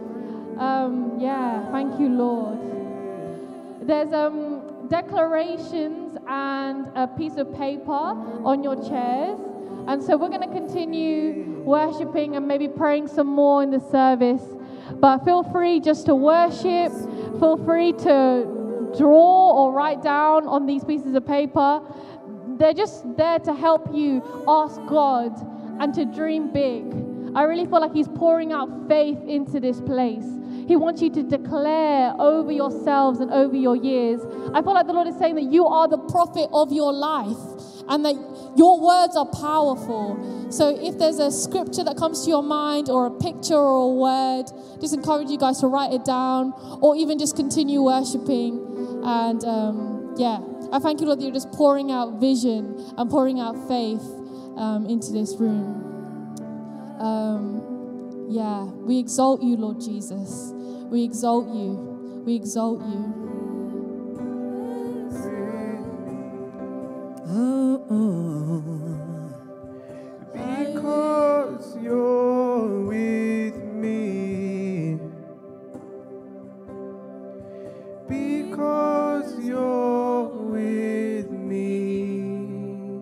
Um, yeah, thank you, Lord. There's um, declarations and a piece of paper on your chairs. And so we're going to continue worshiping and maybe praying some more in the service. But feel free just to worship. Feel free to draw or write down on these pieces of paper. They're just there to help you ask God and to dream big. I really feel like He's pouring out faith into this place. He wants you to declare over yourselves and over your years. I feel like the Lord is saying that you are the prophet of your life and that your words are powerful. So if there's a scripture that comes to your mind or a picture or a word, just encourage you guys to write it down or even just continue worshiping. And um, yeah, I thank you, Lord, that you're just pouring out vision and pouring out faith um, into this room. Um, yeah, we exalt you, Lord Jesus. We exalt you. We exalt you. Oh, oh. Because you're with me. Because you're with me.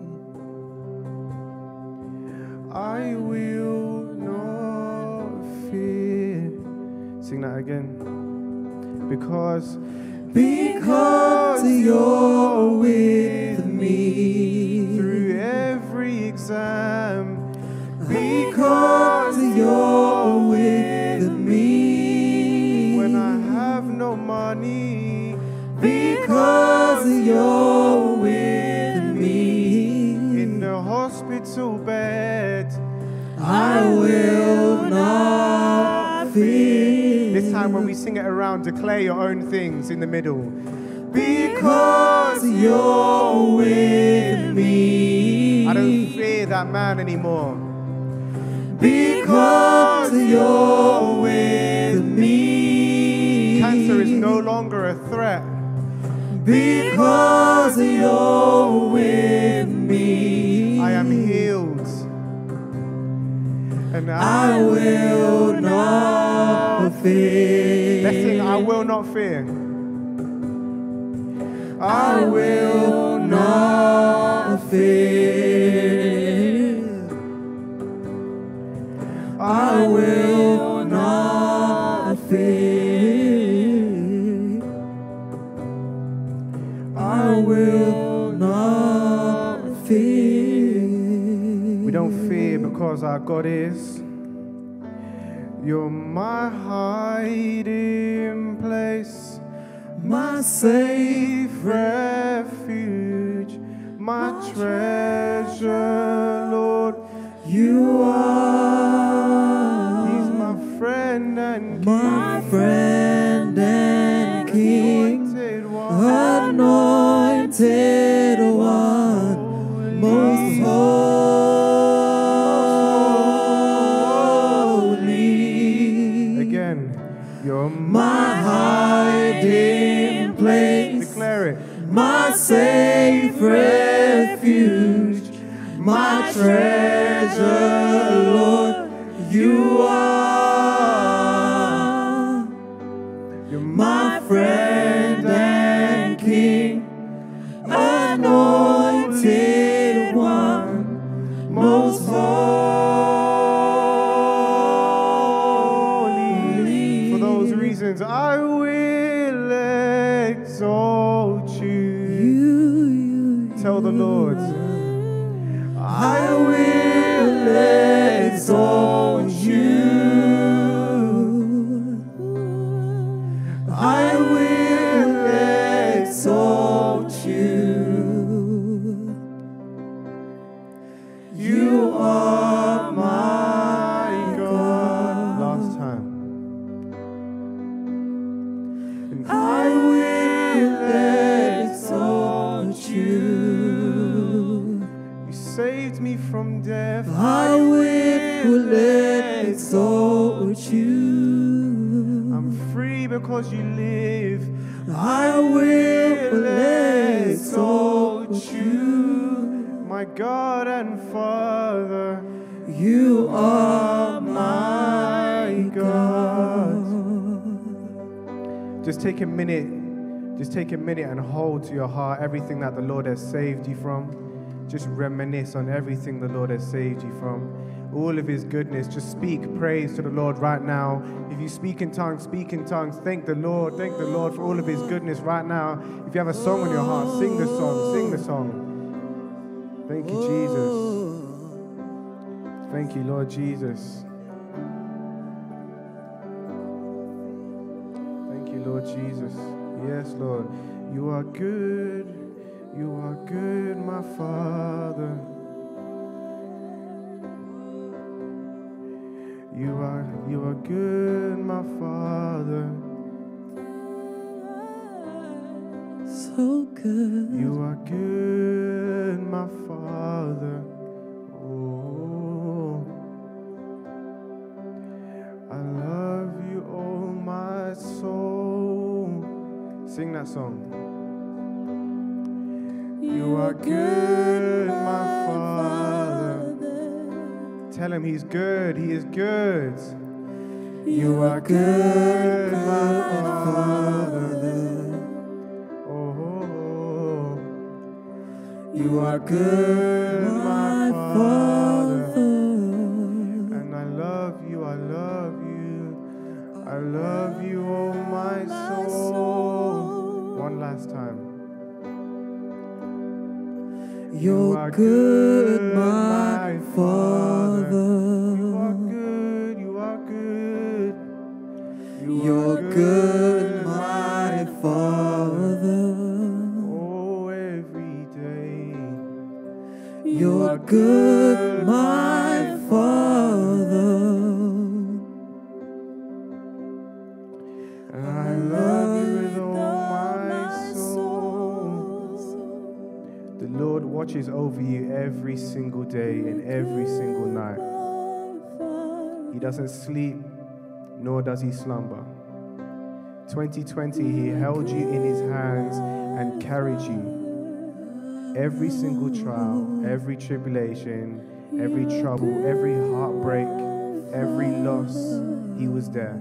I will not fear. Sing that again. Because, because you're with me through every exam. Because you're with me when I have no money. Because you're with me in the hospital bed. I will not fear. This time when we sing it around, declare your own things in the middle. Because you're with me. I don't fear that man anymore. Because you're with me. Cancer is no longer a threat. Because you're with me. I am healed. And I will not fear. Let's sing, I will not fear. I will not fear. I will not fear. I will not fear. We don't fear because our God is. You're my hiding place, my safe refuge, my treasure, Lord. You are. He's my friend and King. My friend and King. Anointed one. Anointed one. Most holy. Again. You're my hiding place. Declare it. My safe refuge. My treasure, Lord, you are. You're my friend and King, anointed one, most holy. For those reasons, I will exalt you. you, you Tell the Lord. I will exalt you. I will exalt you. You are my God. Last time. And I will exalt you. Saved me from death. I will exalt you. I'm free because you live. I will exalt you. My God and Father, you are my God. Just take a minute. Just take a minute and hold to your heart everything that the Lord has saved you from. just reminisce on everything the Lord has saved you from. All of his goodness. Just speak praise to the Lord right now. If you speak in tongues, speak in tongues. Thank the Lord. Thank the Lord for all of his goodness right now. If you have a song on your heart, sing the song. Sing the song. Thank you, Jesus. Thank you, Lord Jesus. Thank you, Lord Jesus. Yes, Lord. You are good. You are good, my Father. You are, you are good, my Father. So good. You are good, my Father. Oh, I love you, oh my soul. Sing that song. You are good, my Father. Tell him he's good, he is good. You are good, my Father. Oh, you are good, my Father. And I love you, I love you. I love you, oh my soul. One last time. You're are good, good, my Father. You are good, you are good. You You're are good, my Father. Oh, every day. You're good, my Father. And I love you with all my soul. The Lord watches over you every single day and every single night. He doesn't sleep, nor does he slumber. twenty twenty, he held you in his hands and carried you. Every single trial, every tribulation, every trouble, every heartbreak, every loss, he was there.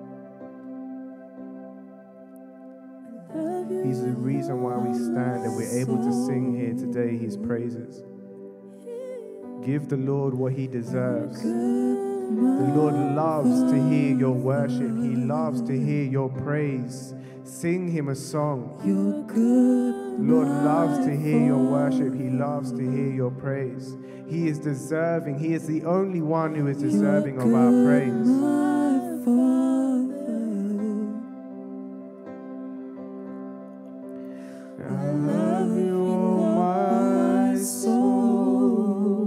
He's the reason why we stand and we're able to sing here today his praises. Give the Lord what he deserves. The Lord loves to hear your worship. He loves to hear your praise. Sing him a song. The Lord loves to hear your worship. He loves to hear your praise. He is deserving. He is the only one who is deserving of our praise. I love you, oh my soul.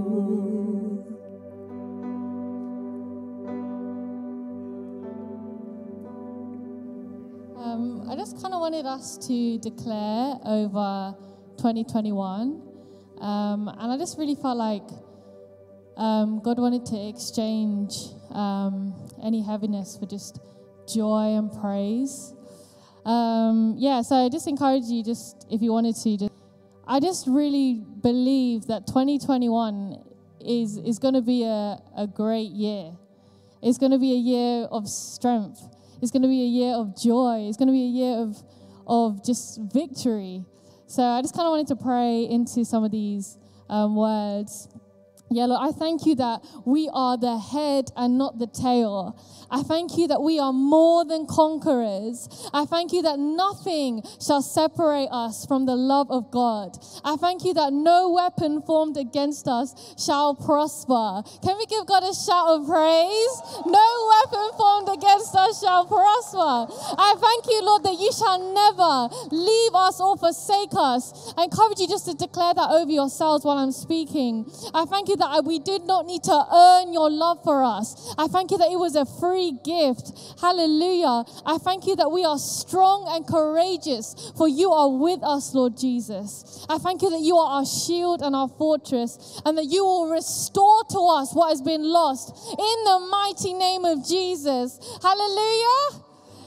Um, I just kind of wanted us to declare over twenty twenty-one. Um, and I just really felt like um, God wanted to exchange um, any heaviness for just joy and praise. Um, yeah, so I just encourage you, just if you wanted to, just, I just really believe that twenty twenty-one is, is going to be a, a great year. It's going to be a year of strength. It's going to be a year of joy. It's going to be a year of, of just victory. So I just kind of wanted to pray into some of these um, words. Yeah, Lord, I thank you that we are the head and not the tail. I thank you that we are more than conquerors. I thank you that nothing shall separate us from the love of God. I thank you that no weapon formed against us shall prosper. Can we give God a shout of praise? No weapon formed against us shall prosper. I thank you, Lord, that you shall never leave us or forsake us. I encourage you just to declare that over yourselves while I'm speaking. I thank you that we did not need to earn your love for us. I thank you that it was a free gift. Hallelujah. I thank you that we are strong and courageous, for you are with us, Lord Jesus. I thank you that you are our shield and our fortress, and that you will restore to us what has been lost in the mighty name of Jesus. Hallelujah.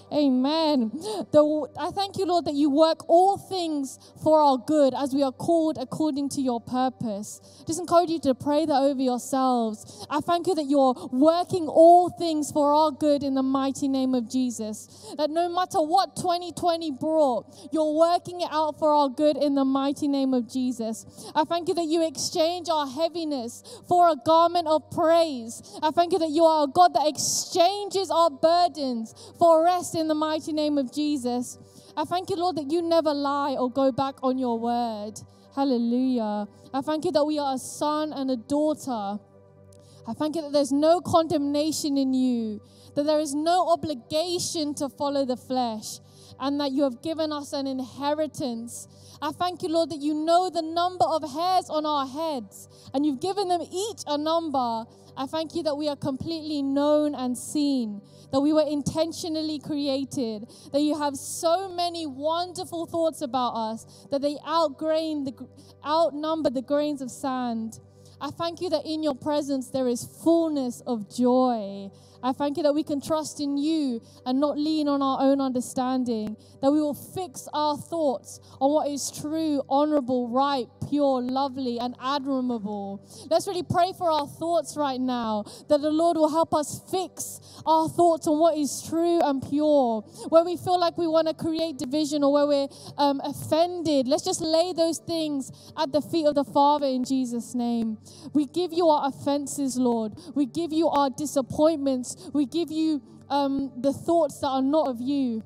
Amen. The, I thank you, Lord, that you work all things for our good as we are called according to your purpose. Just encourage you to pray that over yourselves. I thank you that you're working all things for our good in the mighty name of Jesus. That no matter what twenty twenty brought, you're working it out for our good in the mighty name of Jesus. I thank you that you exchange our heaviness for a garment of praise. I thank you that you are a God that exchanges our burdens for rest in the mighty name of Jesus. I thank you, Lord, that you never lie or go back on your word. Hallelujah. I thank you that we are a son and a daughter. I thank you that there's no condemnation in you, that there is no obligation to follow the flesh, and that you have given us an inheritance. I thank you, Lord, that you know the number of hairs on our heads, and you've given them each a number. I thank you that we are completely known and seen, that we were intentionally created, that you have so many wonderful thoughts about us, that they outgrain the, outnumber the grains of sand. I thank you that in your presence there is fullness of joy. I thank you that we can trust in you and not lean on our own understanding, that we will fix our thoughts on what is true, honorable, right, pure, lovely, and admirable. Let's really pray for our thoughts right now, that the Lord will help us fix our thoughts on what is true and pure. Where we feel like we want to create division or where we're um, offended, let's just lay those things at the feet of the Father in Jesus' name. We give you our offenses, Lord. We give you our disappointments. We give you um, the thoughts that are not of you.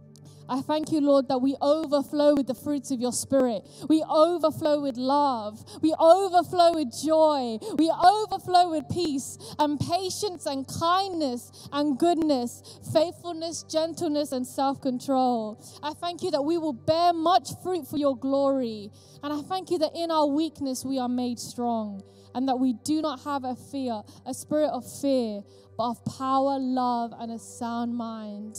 I thank you, Lord, that we overflow with the fruits of your Spirit. We overflow with love. We overflow with joy. We overflow with peace and patience and kindness and goodness, faithfulness, gentleness, and self-control. I thank you that we will bear much fruit for your glory. And I thank you that in our weakness we are made strong, and that we do not have a fear, a spirit of fear, but of power, love, and a sound mind.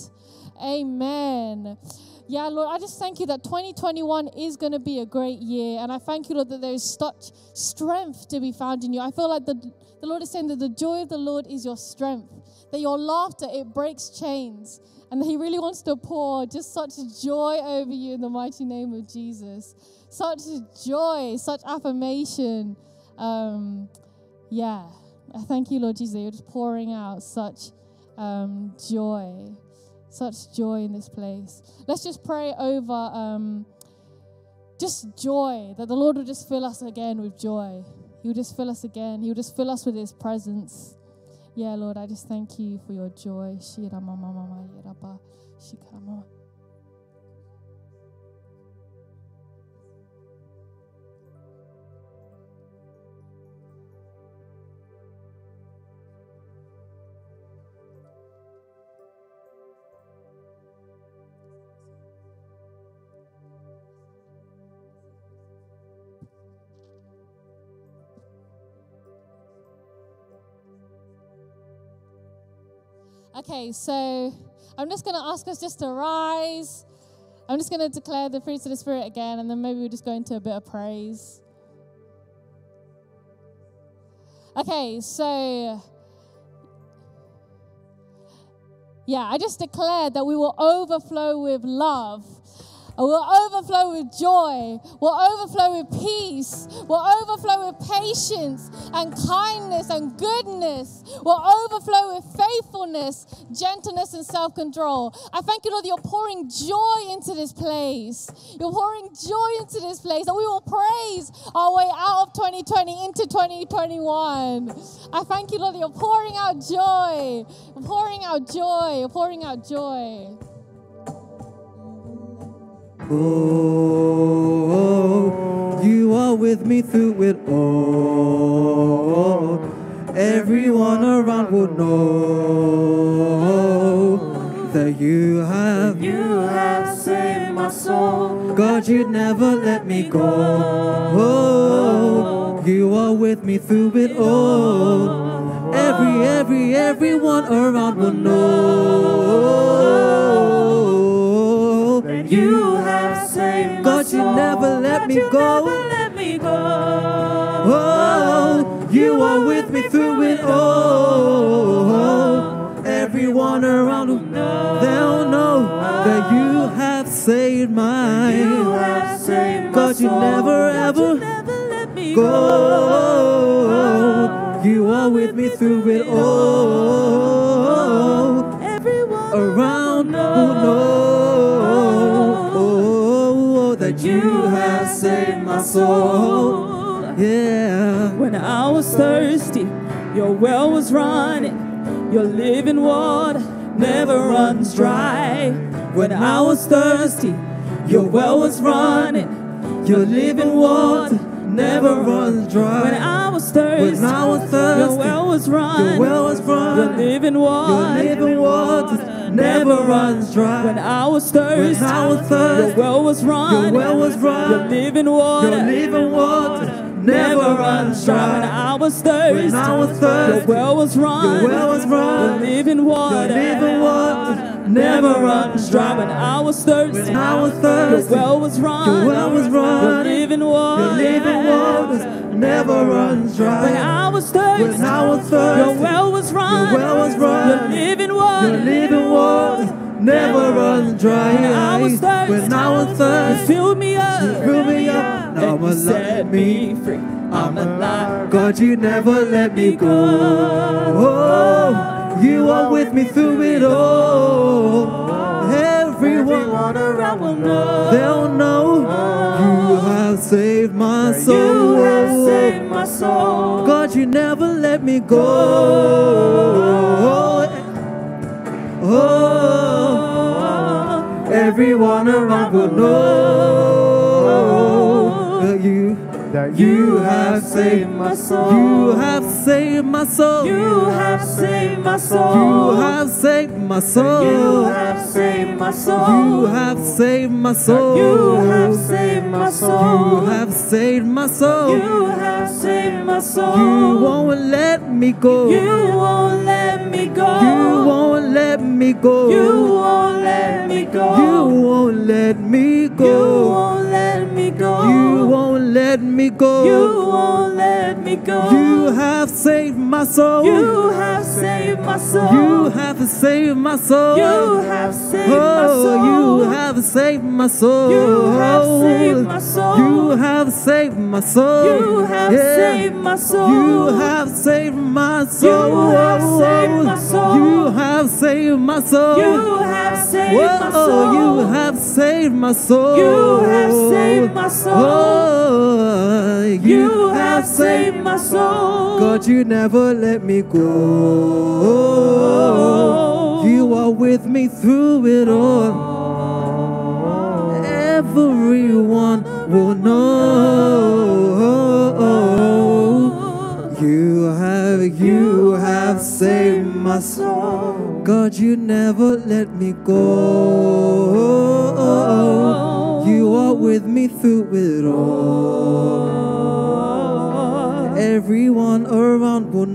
Amen. Yeah, Lord, I just thank you that twenty twenty-one is going to be a great year. And I thank you, Lord, that there is such strength to be found in you. I feel like the, the Lord is saying that the joy of the Lord is your strength, that your laughter, it breaks chains, and that he really wants to pour just such joy over you in the mighty name of Jesus. Such joy, such affirmation. Um, yeah, I thank you, Lord Jesus, that you're just pouring out such um, joy. Such joy in this place. Let's just pray over um, just joy, that the Lord will just fill us again with joy. He will just fill us again. He will just fill us with his presence. Yeah, Lord, I just thank you for your joy. Okay, so I'm just going to ask us just to rise. I'm just going to declare the fruits of the Spirit again, and then maybe we'll just go into a bit of praise. Okay, so yeah, I just declared that we will overflow with love. We'll overflow with joy. We'll overflow with peace. We'll overflow with patience and kindness and goodness. We'll overflow with faithfulness, gentleness, and self-control. I thank you, Lord, that you're pouring joy into this place. You're pouring joy into this place, and we will praise our way out of twenty twenty into twenty twenty-one. I thank you, Lord, that you're pouring out joy. You're pouring out joy. You're pouring out joy. Oh, you are with me through it all. Everyone around will know that you have, You have saved my soul. God, you'd never let me go. Oh, you are with me through it all. Every, every, everyone around will know That you have saved my God, soul. you never let God, me you go. never let me go. Oh, you are with me through it all. Everyone around will know. They'll know saved my You have saved my God, you soul. never God, ever you never let me go. go. You are with me through it all. Everyone Around who know know that you have saved my soul. Yeah. When I was thirsty, your well was running. Your living water never runs dry. When I was thirsty, your well was running. Your living water never runs dry. When I was thirsty, When I was thirsty, your well was running. your well was running. Your living water, Your living water never runs dry. When I was thirsty, When I was thirsty, your well was running. your well was running. Your living water, Your living water never runs dry. When I was thirsty, When I was thirsty, your well was running. your well was running. Your living water, Your living water never runs dry. When I was thirsty, When I was thirsty, your well was running. your well was running. Your living water, Your living water never runs dry. When I was thirsty, When I was thirsty, your well was running. your well was running. Your living water, Your living water never runs dry. When I was thirsty, When I was you thirsty, filled me up. fill me up. Now And you I'm set alive. me free. I'm alive. God, you never let me go. Oh, you are with me through it all. Everyone around will know. they'll know you have saved my soul. You have saved my soul. God, you never let me go. Oh, everyone around will know that you, That you have saved my soul. You have saved my soul. You have saved my soul. You have saved my soul. You have saved my soul. You have saved my soul. You have saved my soul. You have saved my soul. You have saved my soul. You won't let me go. You won't let me go. You won't let me go. You won't let me go. You won't let me go. You won't let me go. You won't let me go. You won't let me go. You have saved my soul. You have saved my soul. You have saved my soul. You have saved my Oh, soul. you have saved my soul. You have saved my soul. You have saved my soul. You have Yeah. saved my soul. You have saved my soul. You have saved my soul. You have saved my soul. You have saved my Whoa, soul. you have saved my soul. You have saved my soul. Oh, you, You have saved my soul. God, you never let me go. You are with me through it all. Everyone will know. You have, you have saved my soul. God, you never let me go. You are with me through it all. Everyone around will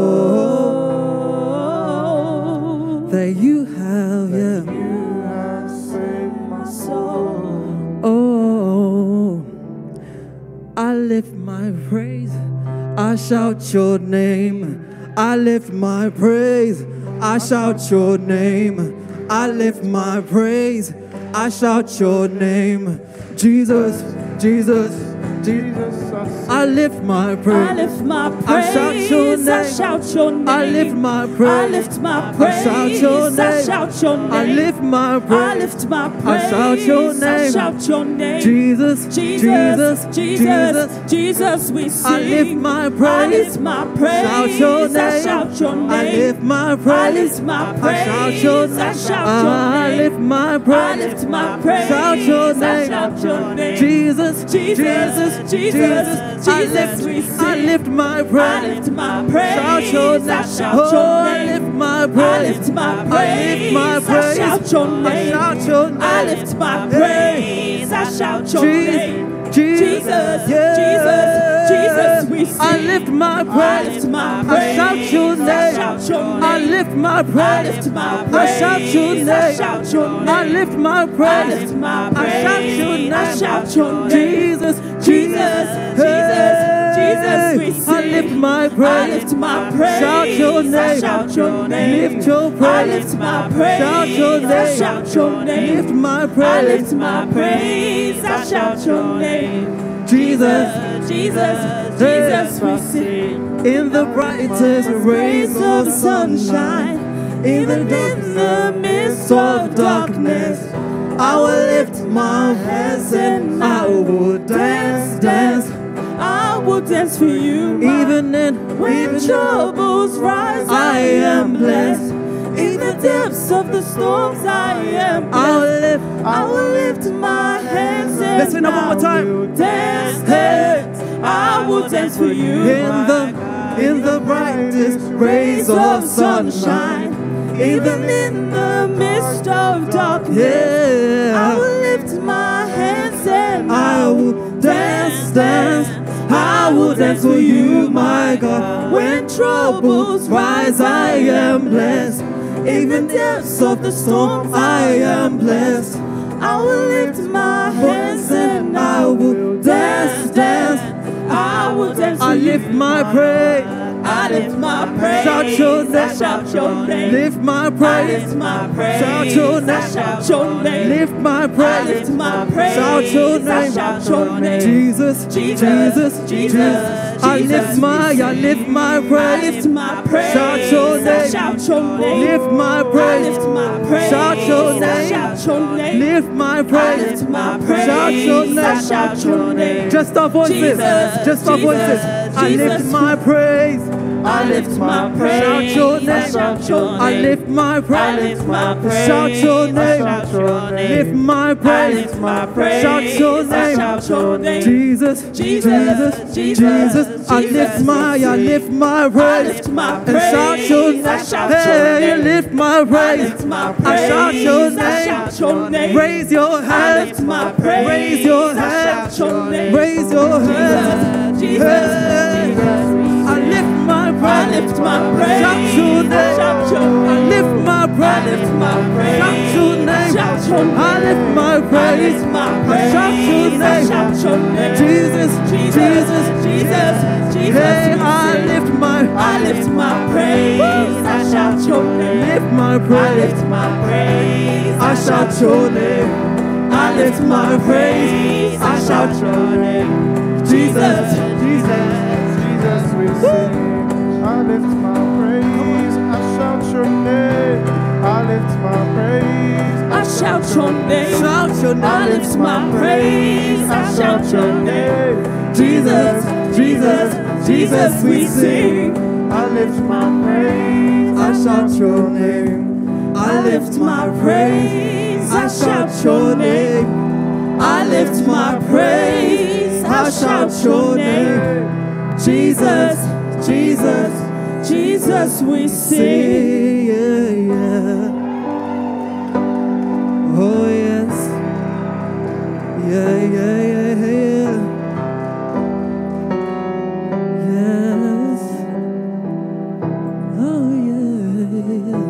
know that you have, yeah. You have saved my soul. Oh, I lift my praise, I shout your name. I lift my praise, I shout your name. I lift my praise, I shout your name. Jesus, Jesus, Jesus. I lift my praise. I lift my praise. I shout your name. I shout your name. I lift my praise. I lift my praise. I shout your name. I shout your name. I lift my praise. I lift my praise. I shout your I name. shout your name. Jesus, Jesus, Jesus, Jesus, Jesus, we sing. I lift my praise. I lift my praise. Shout your I name. shout your name. I lift my praise. I lift my praise. I shout your name. I shout your I name. lift my praise. I lift my praise. Shout your I name. shout your name. Jesus, Jesus, Jesus, Jesus, I Jesus, lift, we sing. I lift my praise. I lift my praise. Shout your name. I shout Oh, your I name. lift my praise. I lift my praise. I lift my I praise. shout your I name. shout your name. I lift my praise. I shout your Jesus, name. Jesus, Jesus, yeah. Jesus, Jesus, we sing. I lift my praise. I lift my I praise. shout your I name. shout your name. I lift my I praise. lift my I praise. shout your I name. shout your name. I lift my I praise. lift my I shout your praise. name. I shout your name. Jesus, Jesus, Jesus, Jesus, praise. we sing. I lift my praise. I lift my praise. Shout your name. I shout your name. Lift your praise. I lift my praise. Shout your name. I shout your name. Lift my praise. I lift my praise. I shout your name. Jesus, Jesus, Jesus, we sing. in the brightest rays of sunshine, even in the midst of darkness, I will lift my hands and I will dance, dance. I will dance for you, my Even in when troubles rise, I am blessed. In the depths of the storms, I am I will blessed. lift. I will lift my hands and Let's sing that one more I time. will dance, dance. I will dance for you, In my the in the brightest rays of sunshine, even in the midst of darkness. yeah, I will lift my hands and I will dance, dance. I will dance for you, my God. when troubles Rise, I am blessed. even depths of the storm, I am blessed. I will lift my hands and I will dance, dance. I will dance I for you. lift my praise. I lift my praise. Shout your name. I shout your name. Lift my I praise. lift my praise. Shout your name. I shout your name. Lift my I praise. lift my praise. Shout your I name. shout your name. Jesus, Jesus, Jesus, Jesus, Jesus. I Jesus, lift my, we I lift my I praise. lift my praise. Shout your I name. shout your name. Lift my I praise. lift my praise. Shout your I name. shout your name. Lift my I praise. lift my praise. Shout your I name. shout your name. Just our voices. Jesus, Just our Jesus, voices. I lift Jesus. my praise. I lift my praise. Shout your I name. shout your I name. lift my I praise. lift my praise. Shout your I name. shout your name. Lift my I praise. lift my praise. Shout your I name. shout your name. Jesus, Jesus, Jesus. I lift my, I lift my I praise. lift my And praise. shout your I shout name. your Hey, you name. lift my I praise. lift my I praise. shout your I name. shout your name. Raise your I hands. lift my praise. Raise your I hands. shout your name. Raise your hands. Jesus, Hey. Jesus, I lift my I praise. lift my praise. Shout your I name. shout your I name. lift my I praise. lift my praise. Shout your name. Shout your name. I lift my I praise. lift my I praise. shout your I name. shout your name. Jesus, Jesus, Jesus, Jesus, Jesus. Hey, we I sing. lift my, I lift my praise. I shout your name. lift my I praise. lift my praise. I shout your name. I lift my praise. I shout your name. Jesus, Jesus, Jesus, we sing. I lift my praise. I shout your name. I lift my praise. I shout your name. Shout your I name. lift my praise. I shout your name. Jesus, Jesus, Jesus, we sing. I lift my praise. I shout your name. I lift my praise. I shout your name. I lift my praise. I shout your name. Jesus, Jesus, Jesus, we sing. Yeah, yeah. Oh yes. Yeah, yeah, yeah, yeah. Yes. Oh yeah, yeah.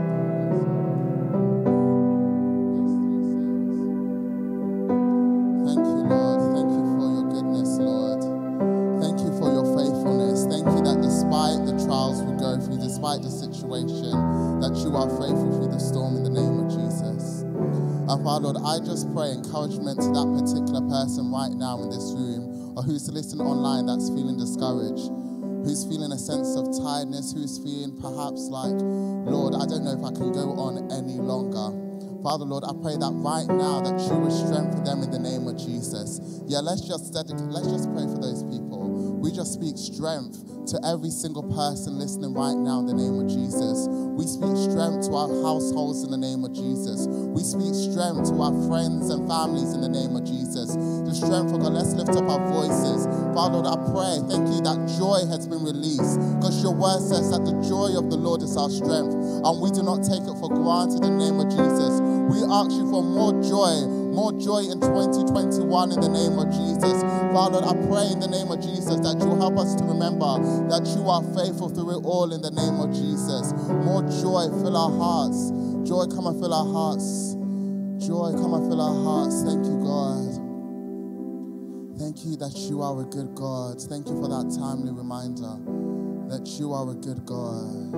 Thank you, Lord. Thank you for your goodness, Lord. Thank you for your faithfulness. Thank you that despite the trials we go through, despite the situation, that you are faithful through the storm in the name of Jesus. And Father, Lord, I just pray encouragement to that particular person right now in this room, or who's listening online that's feeling discouraged, who's feeling a sense of tiredness, who's feeling perhaps like, Lord, I don't know if I can go on any longer. Father, Lord, I pray that right now that you will strengthen them in the name of Jesus. Yeah, let's just dedicate, let's just pray for those people. We just speak strength to every single person listening right now in the name of Jesus. We speak strength to our households in the name of Jesus. We speak strength to our friends and families in the name of Jesus. The strength of God, let's lift up our voices. Father, Lord, I pray, thank you that joy has been released, because your word says that the joy of the Lord is our strength, and we do not take it for granted in the name of Jesus. We ask you for more joy, more joy in twenty twenty-one in the name of Jesus. Father, I pray in the name of Jesus that you will help us to remember that you are faithful through it all in the name of Jesus. More joy, fill our hearts. Joy, come and fill our hearts. Joy, come and fill our hearts. Thank you, God. Thank Thank you that you are a good God. Thank you for that timely reminder that you are a good God.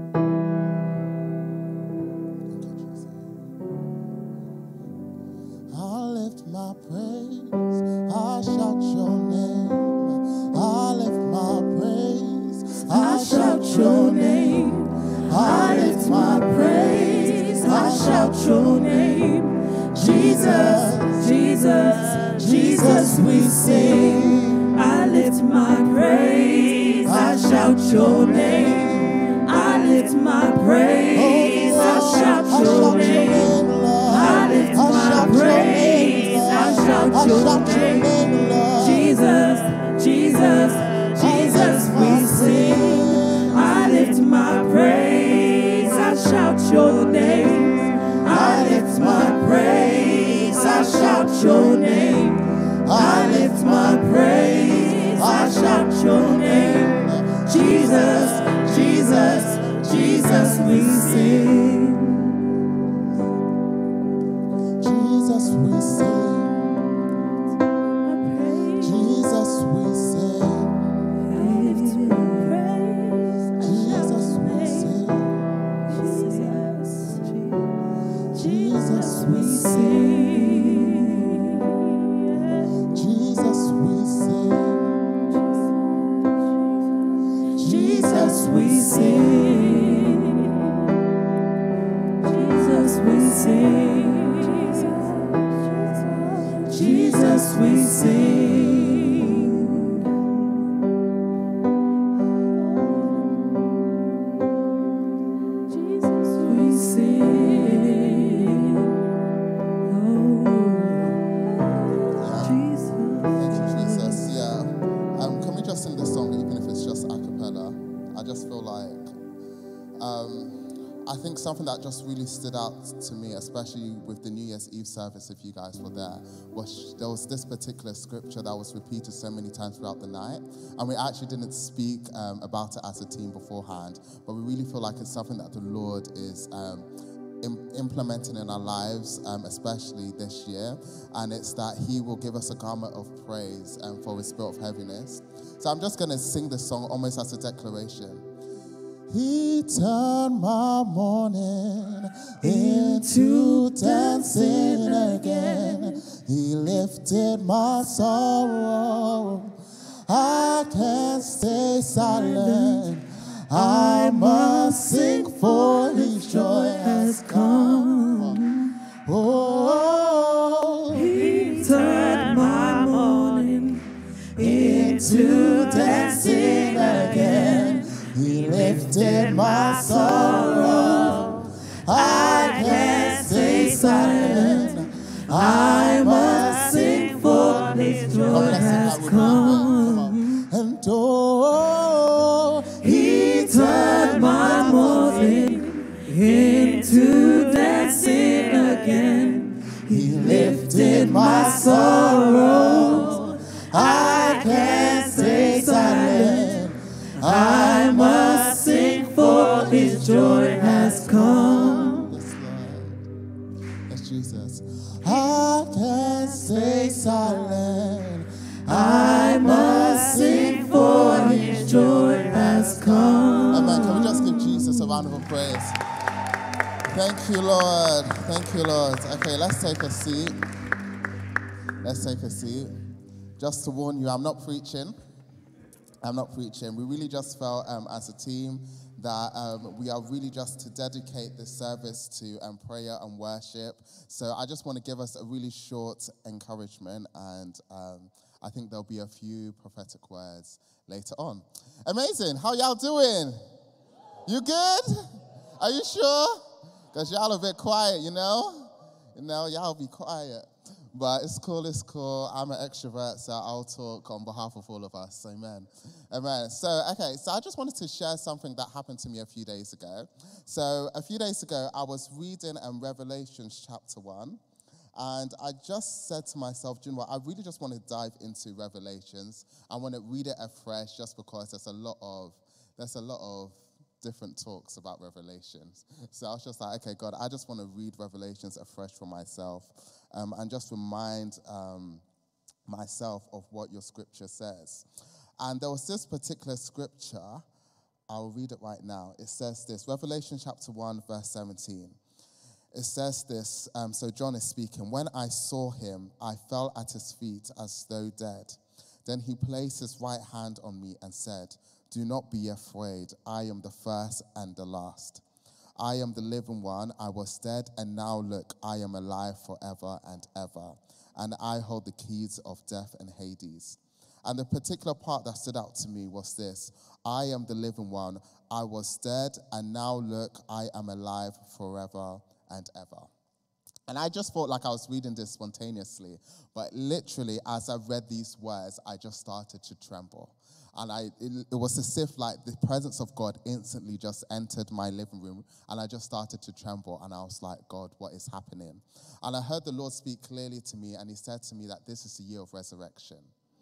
Thank you, Jesus. I lift my praise, I shout your name. I lift my praise, I shout your name. I lift my praise, I shout your name. Jesus, Jesus, Jesus, we sing. I lift my praise, I shout your name. I lift my praise, I shout your name. I lift my praise, I shout your name. Jesus, Jesus, Jesus, we sing. I lift my praise, I shout your name. I lift my praise, I shout your name. I lift my praise, I shout your name. Jesus, Jesus, Jesus, we sing. Jesus, we sing. Jesus, we sing. I lift my praise, Jesus, we sing. Jesus, Jesus, we sing. Jesus, we sing. Jesus, we sing. Jesus, we sing. Jesus, we sing. Jesus, we sing. Oh, Jesus. Thank you, Jesus. Yeah. Um, can we just sing this song, even if it's just a cappella? I just feel like, um, I think something that just really stood out to me, especially with the New Year's Eve service, if you guys were there, was there was this particular scripture that was repeated so many times throughout the night. And we actually didn't speak um, about it as a team beforehand, but we really feel like it's something that the Lord is um, im- implementing in our lives, um, especially this year. And it's that he will give us a garment of praise um, for his spirit of heaviness. So I'm just going to sing this song almost as a declaration. He turned my mourning into dancing again. He lifted my sorrow. I can't stay silent. I must sing, for his joy has come. Oh, He turned my mourning into dancing again. he lifted my sorrow. I can't stay silent. I must sing, for his joy has come. And oh, He turned my mourning into dancing again. he lifted my sorrow. I can't stay silent. I must sing, for his joy has come. Yes, Lord. Yes, Jesus. I can't stay silent. I must sing, for his joy has come. Amen. Can we just give Jesus a round of praise? Thank you, Lord. Thank you, Lord. Okay, let's take a seat. Let's take a seat. Just to warn you, I'm not preaching. I'm not preaching. We really just felt um, as a team that um, we are really just to dedicate this service to um, prayer and worship. So I just want to give us a really short encouragement, and um, I think there'll be a few prophetic words later on. Amazing. How y'all doing? You good? Are you sure? Because y'all a bit quiet, you know? You know, y'all be quiet. But it's cool, it's cool. I'm an extrovert, so I'll talk on behalf of all of us. Amen. Amen. So, okay, so I just wanted to share something that happened to me a few days ago. So, a few days ago, I was reading um, Revelations chapter one, and I just said to myself, do you know what, I really just want to dive into Revelations. I want to read it afresh just because there's a lot of, there's a lot of different talks about Revelations. So I was just like, okay, God, I just want to read Revelations afresh for myself um, and just remind um, myself of what your scripture says. And there was this particular scripture, I'll read it right now. It says this, Revelation chapter one, verse seventeen. It says this, um, so John is speaking, when I saw him, I fell at his feet as though dead. Then he placed his right hand on me and said, do not be afraid, I am the first and the last. I am the living one, I was dead, and now look, I am alive forever and ever. And I hold the keys of death and Hades. And the particular part that stood out to me was this, I am the living one, I was dead, and now look, I am alive forever and ever. And I just felt like I was reading this spontaneously, but literally as I read these words, I just started to tremble. And I, it, it was as if like the presence of God instantly just entered my living room, and I just started to tremble, and I was like, God, what is happening? And I heard the Lord speak clearly to me, and he said to me that this is the year of resurrection.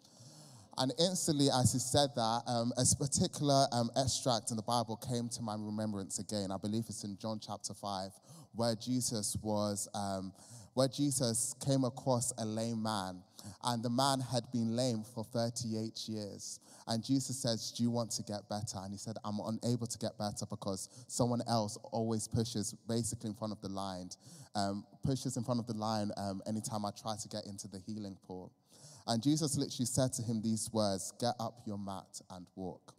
And instantly, as he said that, um, a particular um, extract in the Bible came to my remembrance again. I believe it's in John chapter five, where Jesus was, um, where Jesus came across a lame man, and the man had been lame for thirty-eight years. And Jesus says, do you want to get better? And he said, I'm unable to get better because someone else always pushes basically in front of the line, um, pushes in front of the line um, anytime I try to get into the healing pool. And Jesus literally said to him these words, get up your mat and walk.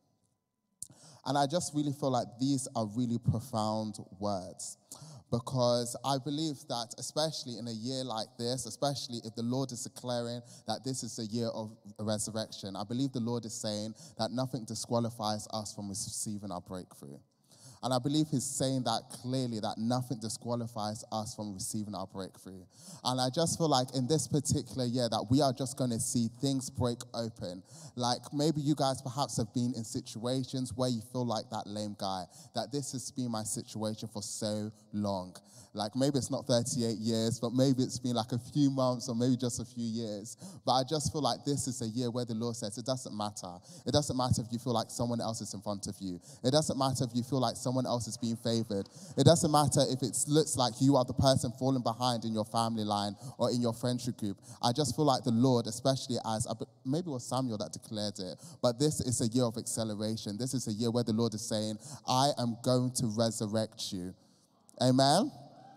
And I just really feel like these are really profound words, because I believe that especially in a year like this, especially if the Lord is declaring that this is a year of resurrection, I believe the Lord is saying that nothing disqualifies us from receiving our breakthrough. And I believe he's saying that clearly, that nothing disqualifies us from receiving our breakthrough. And I just feel like in this particular year that we are just going to see things break open. Like maybe you guys perhaps have been in situations where you feel like that lame guy, that this has been my situation for so long. Like maybe it's not thirty-eight years, but maybe it's been like a few months or maybe just a few years. But I just feel like this is a year where the Lord says it doesn't matter. It doesn't matter if you feel like someone else is in front of you. It doesn't matter if you feel like someone else is being favored. It doesn't matter if it looks like you are the person falling behind in your family line or in your friendship group. I just feel like the Lord, especially as, maybe it was Samuel that declared it, but this is a year of acceleration. This is a year where the Lord is saying, I am going to resurrect you. Amen?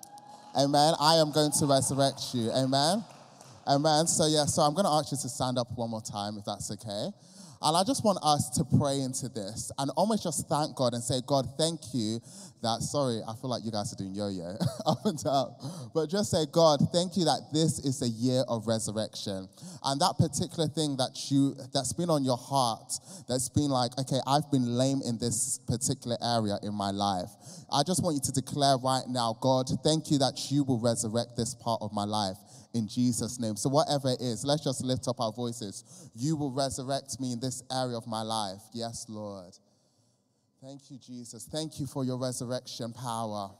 Amen. I am going to resurrect you. Amen. Amen. So, yeah, so I'm going to ask you to stand up one more time, if that's okay. And I just want us to pray into this and almost just thank God and say, God, thank you that, sorry, I feel like you guys are doing yo-yo up and down. But just say, God, thank you that this is a year of resurrection. And that particular thing that you, that's been on your heart, that's been like, okay, I've been lame in this particular area in my life. I just want you to declare right now, God, thank you that you will resurrect this part of my life in Jesus' name. So whatever it is, let's just lift up our voices. You will resurrect me in this area of my life. Yes, Lord. Thank you, Jesus. Thank you for your resurrection power.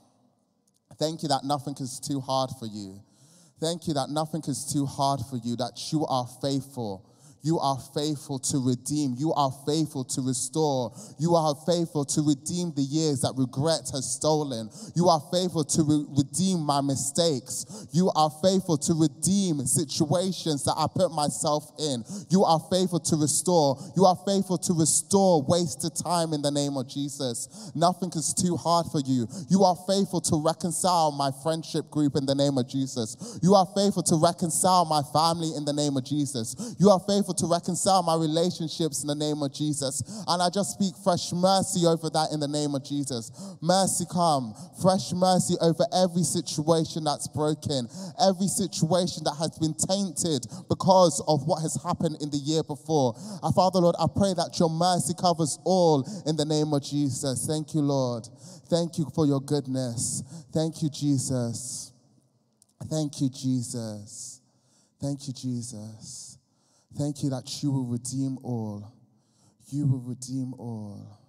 Thank you that nothing is too hard for you. Thank you that nothing is too hard for you, that you are faithful. You are faithful to redeem. You are faithful to restore. You are faithful to redeem the years that regret has stolen. You are faithful to re- redeem my mistakes. You are faithful to redeem situations that I put myself in. You are faithful to restore. You are faithful to restore wasted time in the name of Jesus. Nothing is too hard for you. You are faithful to reconcile my friendship group in the name of Jesus. You are faithful to reconcile my family in the name of Jesus. You are faithful to reconcile my relationships in the name of Jesus. And I just speak fresh mercy over that in the name of Jesus. Mercy come. Fresh mercy over every situation that's broken. Every situation that has been tainted because of what has happened in the year before. Uh, Father, Lord, I pray that your mercy covers all in the name of Jesus. Thank you, Lord. Thank you for your goodness. Thank you, Jesus. Thank you, Jesus. Thank you, Jesus. Thank you that you will redeem all. You will redeem all.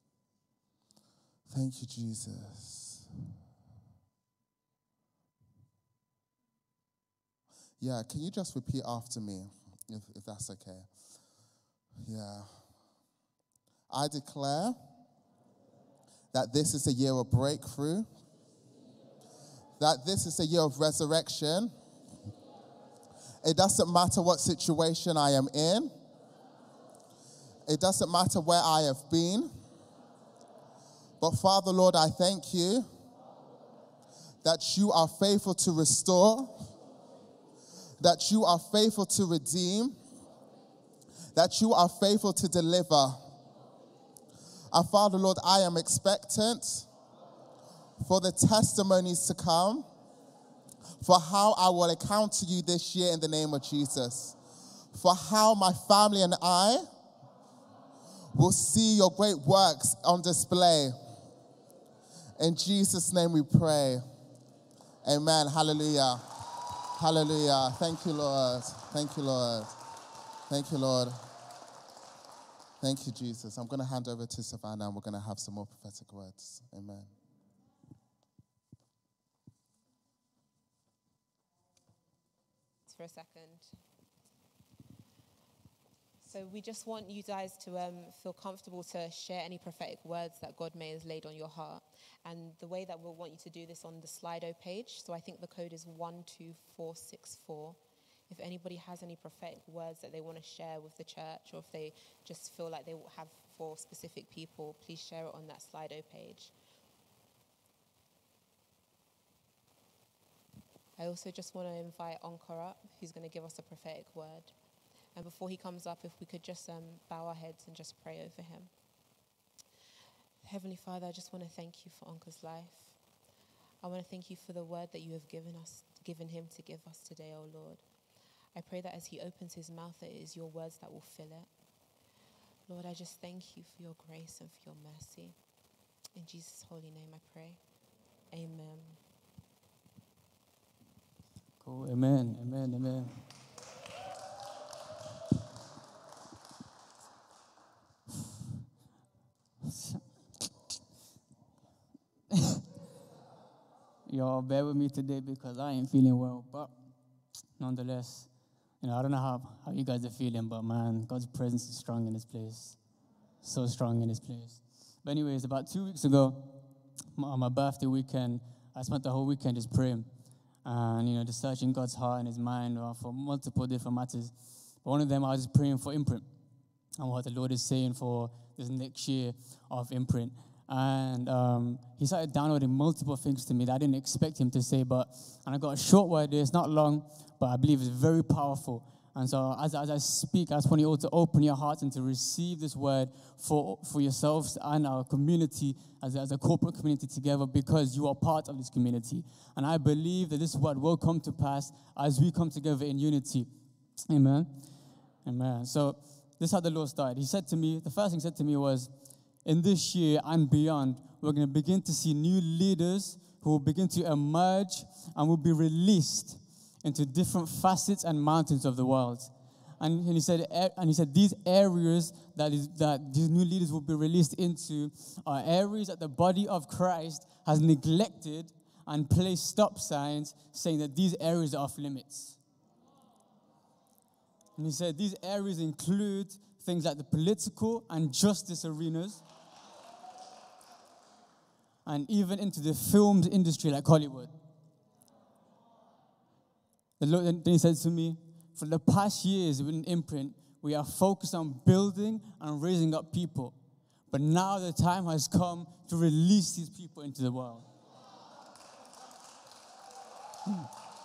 Thank you, Jesus. Yeah, can you just repeat after me, if, if that's okay? Yeah. I declare that this is a year of breakthrough, that this is a year of resurrection, It doesn't matter what situation I am in. It doesn't matter where I have been. But Father, Lord, I thank you that you are faithful to restore, that you are faithful to redeem, that you are faithful to deliver. And Father, Lord, I am expectant for the testimonies to come, for how I will encounter you this year in the name of Jesus, for how my family and I will see your great works on display. In Jesus' name we pray. Amen. Hallelujah. Hallelujah. Thank you, Lord. Thank you, Lord. Thank you, Lord. Thank you, Jesus. I'm going to hand over to Savannah and we're going to have some more prophetic words. Amen. For a second. So we just want you guys to um, feel comfortable to share any prophetic words that God may have laid on your heart. And the way that we'll want you to do this on the Slido page, so I think the code is one two four six four. If anybody has any prophetic words that they want to share with the church, or if they just feel like they have for specific people, please share it on that Slido page. I also just want to invite Onkar up, who's going to give us a prophetic word. And before he comes up, if we could just um, bow our heads and just pray over him. Heavenly Father, I just want to thank you for Onkar's life. I want to thank you for the word that you have given us, given him to give us today, oh Lord. I pray that as he opens his mouth, that it is your words that will fill it. Lord, I just thank you for your grace and for your mercy. In Jesus' holy name I pray. Amen. Cool. Amen. Amen. Amen. Y'all bear with me today because I ain't feeling well, but nonetheless, you know, I don't know how, how you guys are feeling, but man, God's presence is strong in this place. So strong in this place. But anyways, about two weeks ago, on my birthday weekend, I spent the whole weekend just praying and, you know, just searching God's heart and his mind for multiple different matters. But one of them, I was just praying for Imprint and what the Lord is saying for this next year of Imprint. And um, he started downloading multiple things to me that I didn't expect him to say. But and I got a short word there. It's not long, but I believe it's very powerful. And so as, as I speak, I just want you all to open your hearts and to receive this word for, for yourselves and our community as, as a corporate community together, because you are part of this community. And I believe that this word will come to pass as we come together in unity. Amen. Amen. So this is how the Lord started. He said to me, the first thing he said to me was, in this year and beyond, we're going to begin to see new leaders who will begin to emerge and will be released into different facets and mountains of the world. And, and he said, and he said, these areas that is that these new leaders will be released into are areas that the body of Christ has neglected and placed stop signs saying that these areas are off limits. And he said these areas include things like the political and justice arenas, and even into the film industry like Hollywood. The Lord, then he said to me, for the past years within Imprint, we are focused on building and raising up people. But now the time has come to release these people into the world. Hmm.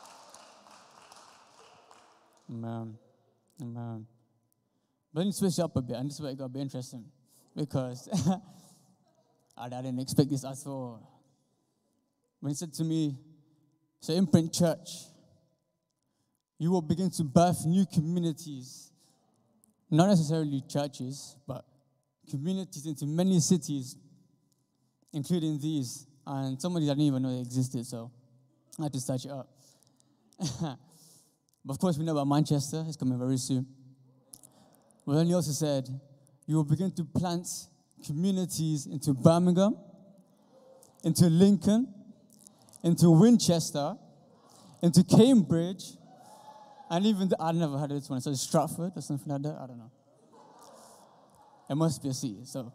Amen. Amen. But let me switch up a bit, and this is where it got to be interesting. Because I didn't expect this at all. When he said to me, so Imprint Church, you will begin to birth new communities. Not necessarily churches, but communities into many cities, including these. And some of these I didn't even know they existed, so I had to search it up. But of course, we know about Manchester. It's coming very soon. But then he also said, you will begin to plant communities into Birmingham, into Lincoln, into Winchester, into Cambridge, and even, the, I never heard of this one, so Stratford or something like that, I don't know. It must be a city, so.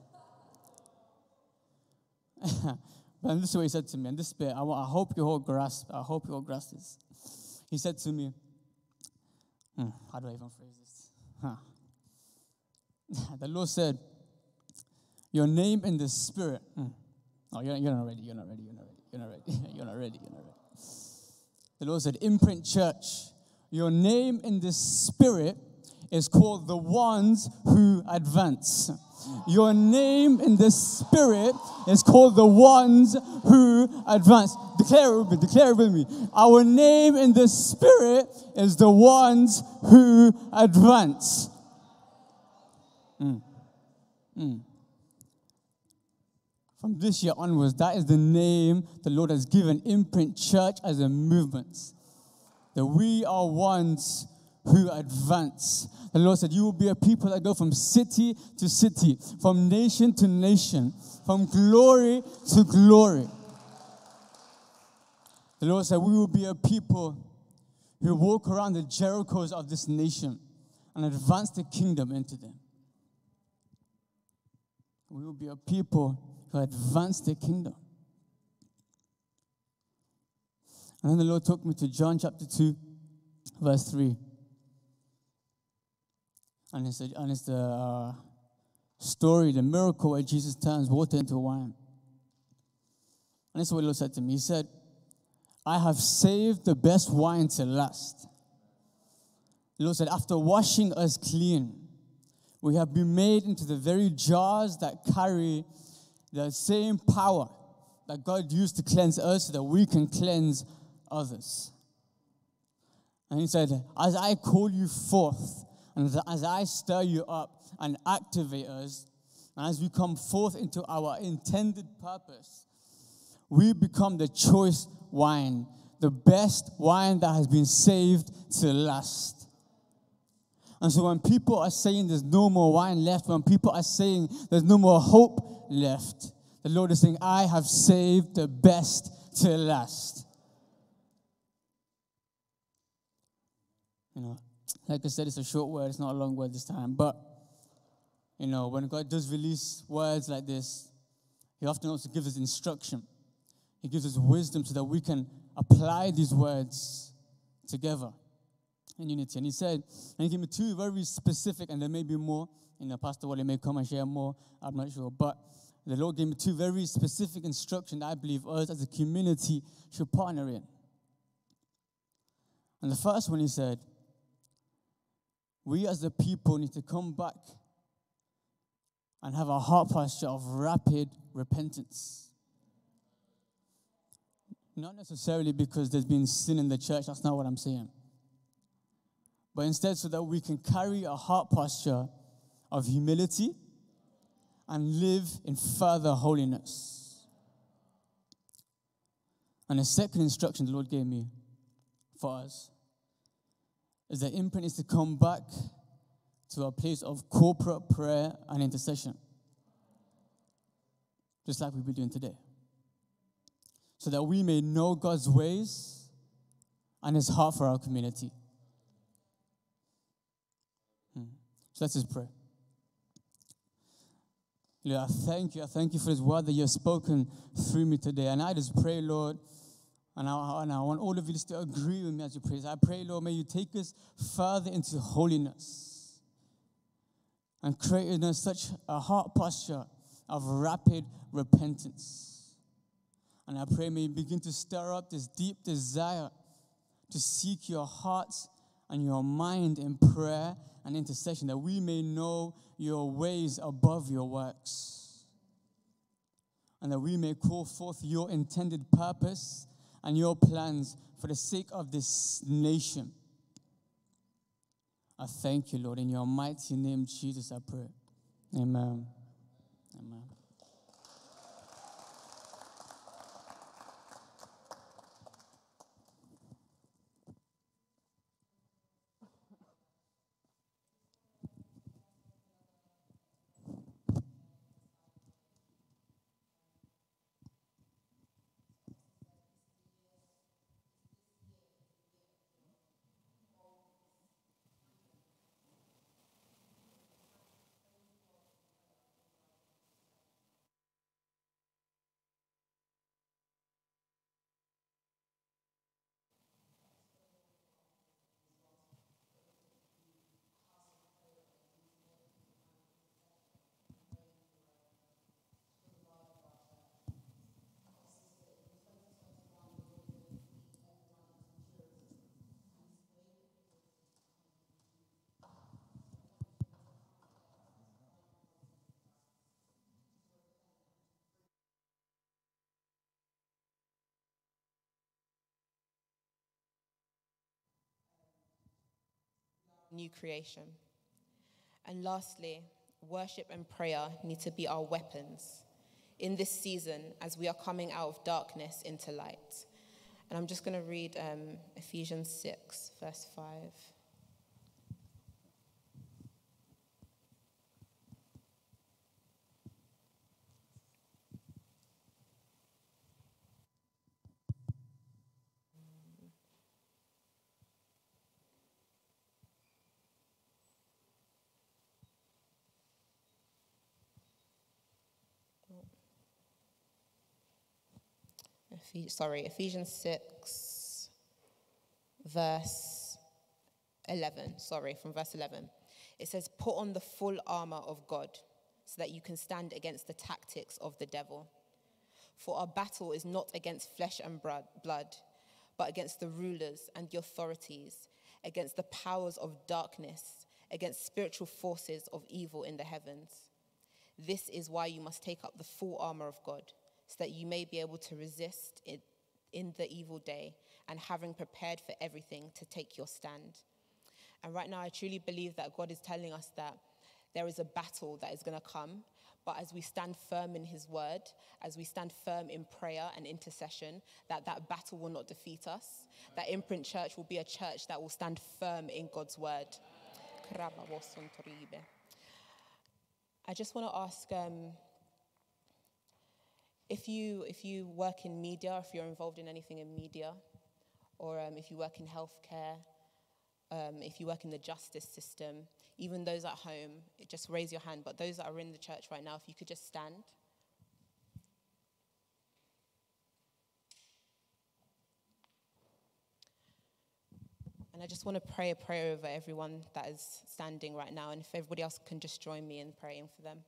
But this is what he said to me, and this bit, I, I hope you all grasp, I hope you all grasp this. He said to me, Hmm, how do I even phrase this? Huh. The Lord said, your name in the Spirit. Hmm. Oh, you're, you're not ready. You're not ready. You're not ready. You're not ready. You're not ready. You're not ready. The Lord said, Imprint Church, your name in the Spirit is called the ones who advance. Your name in the Spirit is called the ones who advance. Declare it with me. Declare it with me. Our name in the Spirit is the ones who advance. Mm. Mm. From this year onwards, that is the name the Lord has given Imprint Church as a movement. That we are ones who advance. The Lord said, you will be a people that go from city to city, from nation to nation, from glory to glory. The Lord said, we will be a people who walk around the Jerichos of this nation and advance the kingdom into them. We will be a people who advance the kingdom. And then the Lord took me to John chapter two, verse three. And it's, a, and it's the uh, story, the miracle where Jesus turns water into wine. And this is what the Lord said to me. He said, I have saved the best wine to last. The Lord said, after washing us clean, we have been made into the very jars that carry the same power that God used to cleanse us so that we can cleanse others. And he said, as I call you forth, and as I stir you up and activate us, and as we come forth into our intended purpose, we become the choice wine, the best wine that has been saved to last. And so when people are saying there's no more wine left, when people are saying there's no more hope left, the Lord is saying, I have saved the best to last. You know, like I said, it's a short word. It's not a long word this time. But, you know, when God does release words like this, he often also gives us instruction. He gives us wisdom so that we can apply these words together in unity. And he said, and he gave me two very specific, and there may be more. You know, Pastor Wally may come and share more. I'm not sure. But the Lord gave me two very specific instructions that I believe us as a community should partner in. And the first one, he said, we as the people need to come back and have a heart posture of rapid repentance. Not necessarily because there's been sin in the church, that's not what I'm saying. But instead so that we can carry a heart posture of humility and live in further holiness. And the second instruction the Lord gave me for us is that Imprint is to come back to a place of corporate prayer and intercession. Just like we'll be doing today. So that we may know God's ways and his heart for our community. Hmm. So let's just pray. Lord, I thank you. I thank you for this word that you have spoken through me today. And I just pray, Lord, and I, and I want all of you to agree with me as you pray. I pray, Lord, may you take us further into holiness and create in us such a heart posture of rapid repentance. And I pray, may you begin to stir up this deep desire to seek your heart and your mind in prayer and intercession, that we may know your ways above your works, and that we may call forth your intended purpose and your plans for the sake of this nation. I thank you, Lord. In your mighty name, Jesus, I pray. Amen. Amen. new creation. And lastly, worship and prayer need to be our weapons in this season as we are coming out of darkness into light. And I'm just going to read um, Ephesians six, verse five. Sorry, Ephesians six, verse eleven. Sorry, from verse eleven. It says, put on the full armor of God so that you can stand against the tactics of the devil. For our battle is not against flesh and blood, but against the rulers and the authorities, against the powers of darkness, against spiritual forces of evil in the heavens. This is why you must take up the full armor of God, so that you may be able to resist it in the evil day, and having prepared for everything, to take your stand. And right now, I truly believe that God is telling us that there is a battle that is going to come, but as we stand firm in his word, as we stand firm in prayer and intercession, that that battle will not defeat us, that Imprint Church will be a church that will stand firm in God's word. I just want to ask, um, If you if you work in media, if you're involved in anything in media, or um, if you work in healthcare, um, if you work in the justice system, even those at home, just raise your hand. But those that are in the church right now, if you could just stand. And I just want to pray a prayer over everyone that is standing right now. And if everybody else can just join me in praying for them.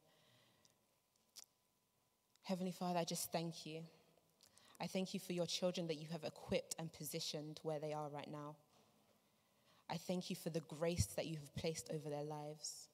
Heavenly Father, I just thank you. I thank you for your children that you have equipped and positioned where they are right now. I thank you for the grace that you have placed over their lives.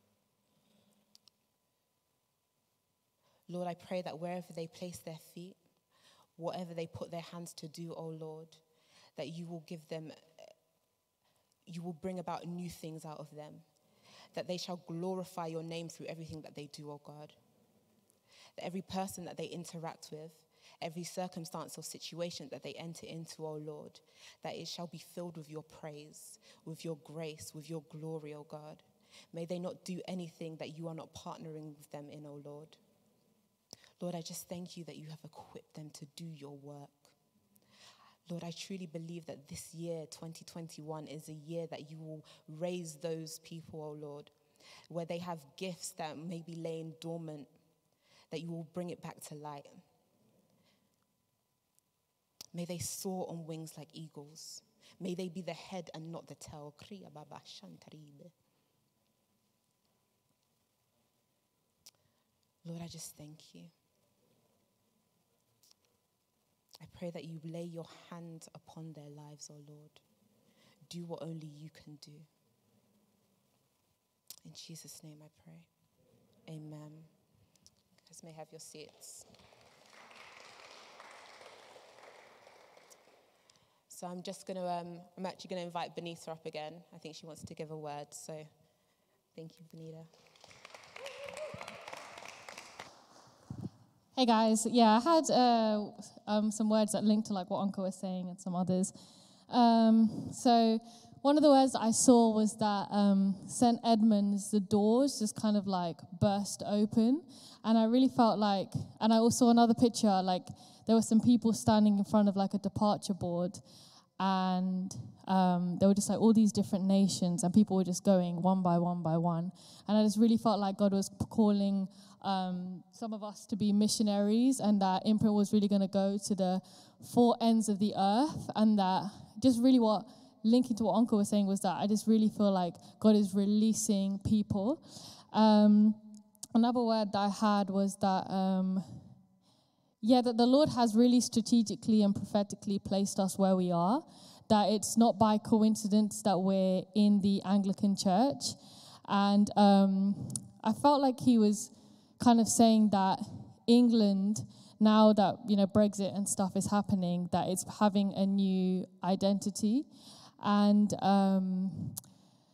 Lord, I pray that wherever they place their feet, whatever they put their hands to do, oh Lord, that you will give them, you will bring about new things out of them, that they shall glorify your name through everything that they do, oh God. That every person that they interact with, every circumstance or situation that they enter into, O Lord, that it shall be filled with your praise, with your grace, with your glory, O God. May they not do anything that you are not partnering with them in, O Lord. Lord, I just thank you that you have equipped them to do your work. Lord, I truly believe that this year, twenty twenty-one, is a year that you will raise those people, O Lord, where they have gifts that may be laying dormant, that you will bring it back to light. May they soar on wings like eagles. May they be the head and not the tail. Lord, I just thank you. I pray that you lay your hand upon their lives, oh Lord. Do what only you can do. In Jesus' name I pray. Amen. You guys may have your seats. So I'm just going to, um, I'm actually going to invite Benita up again. I think she wants to give a word. So thank you, Benita. Hey guys, yeah, I had uh, um, some words that linked to like what Uncle was saying and some others. Um, so one of the words that I saw was that um, Saint Edmund's, the doors just kind of like burst open. And I really felt like, and I also saw another picture, like there were some people standing in front of like a departure board, and um, there were just like all these different nations, and people were just going one by one by one. And I just really felt like God was calling um, some of us to be missionaries, and that Imprint was really going to go to the four ends of the earth, and that just really what, linking to what Uncle was saying, was that I just really feel like God is releasing people. Um, another word that I had was that, um, yeah, that the Lord has really strategically and prophetically placed us where we are, that it's not by coincidence that we're in the Anglican Church. And um, I felt like he was kind of saying that England, now that, you know, Brexit and stuff is happening, that it's having a new identity. And um,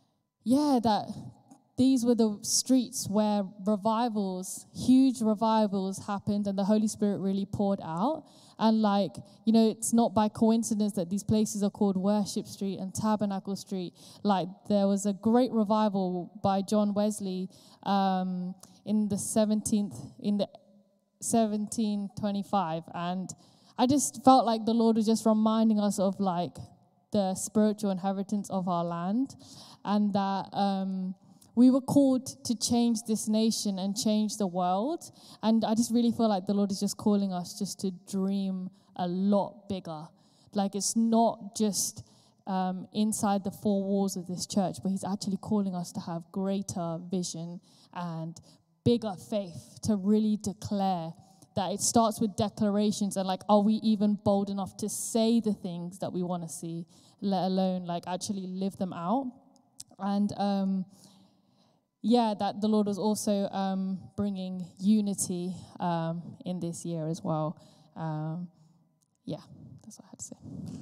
yeah, that these were the streets where revivals, huge revivals happened and the Holy Spirit really poured out. And like, you know, it's not by coincidence that these places are called Worship Street and Tabernacle Street. Like, there was a great revival by John Wesley um, in the seventeenth, in the seventeen twenty-five. And I just felt like the Lord was just reminding us of like the spiritual inheritance of our land, and that um, we were called to change this nation and change the world. And I just really feel like the Lord is just calling us just to dream a lot bigger. Like, it's not just um, inside the four walls of this church, but he's actually calling us to have greater vision and bigger faith to really declare that. It starts with declarations, and like, are we even bold enough to say the things that we want to see, let alone like actually live them out? And um, yeah, that the Lord was also um, bringing unity um, in this year as well. Um, yeah, that's what I had to say.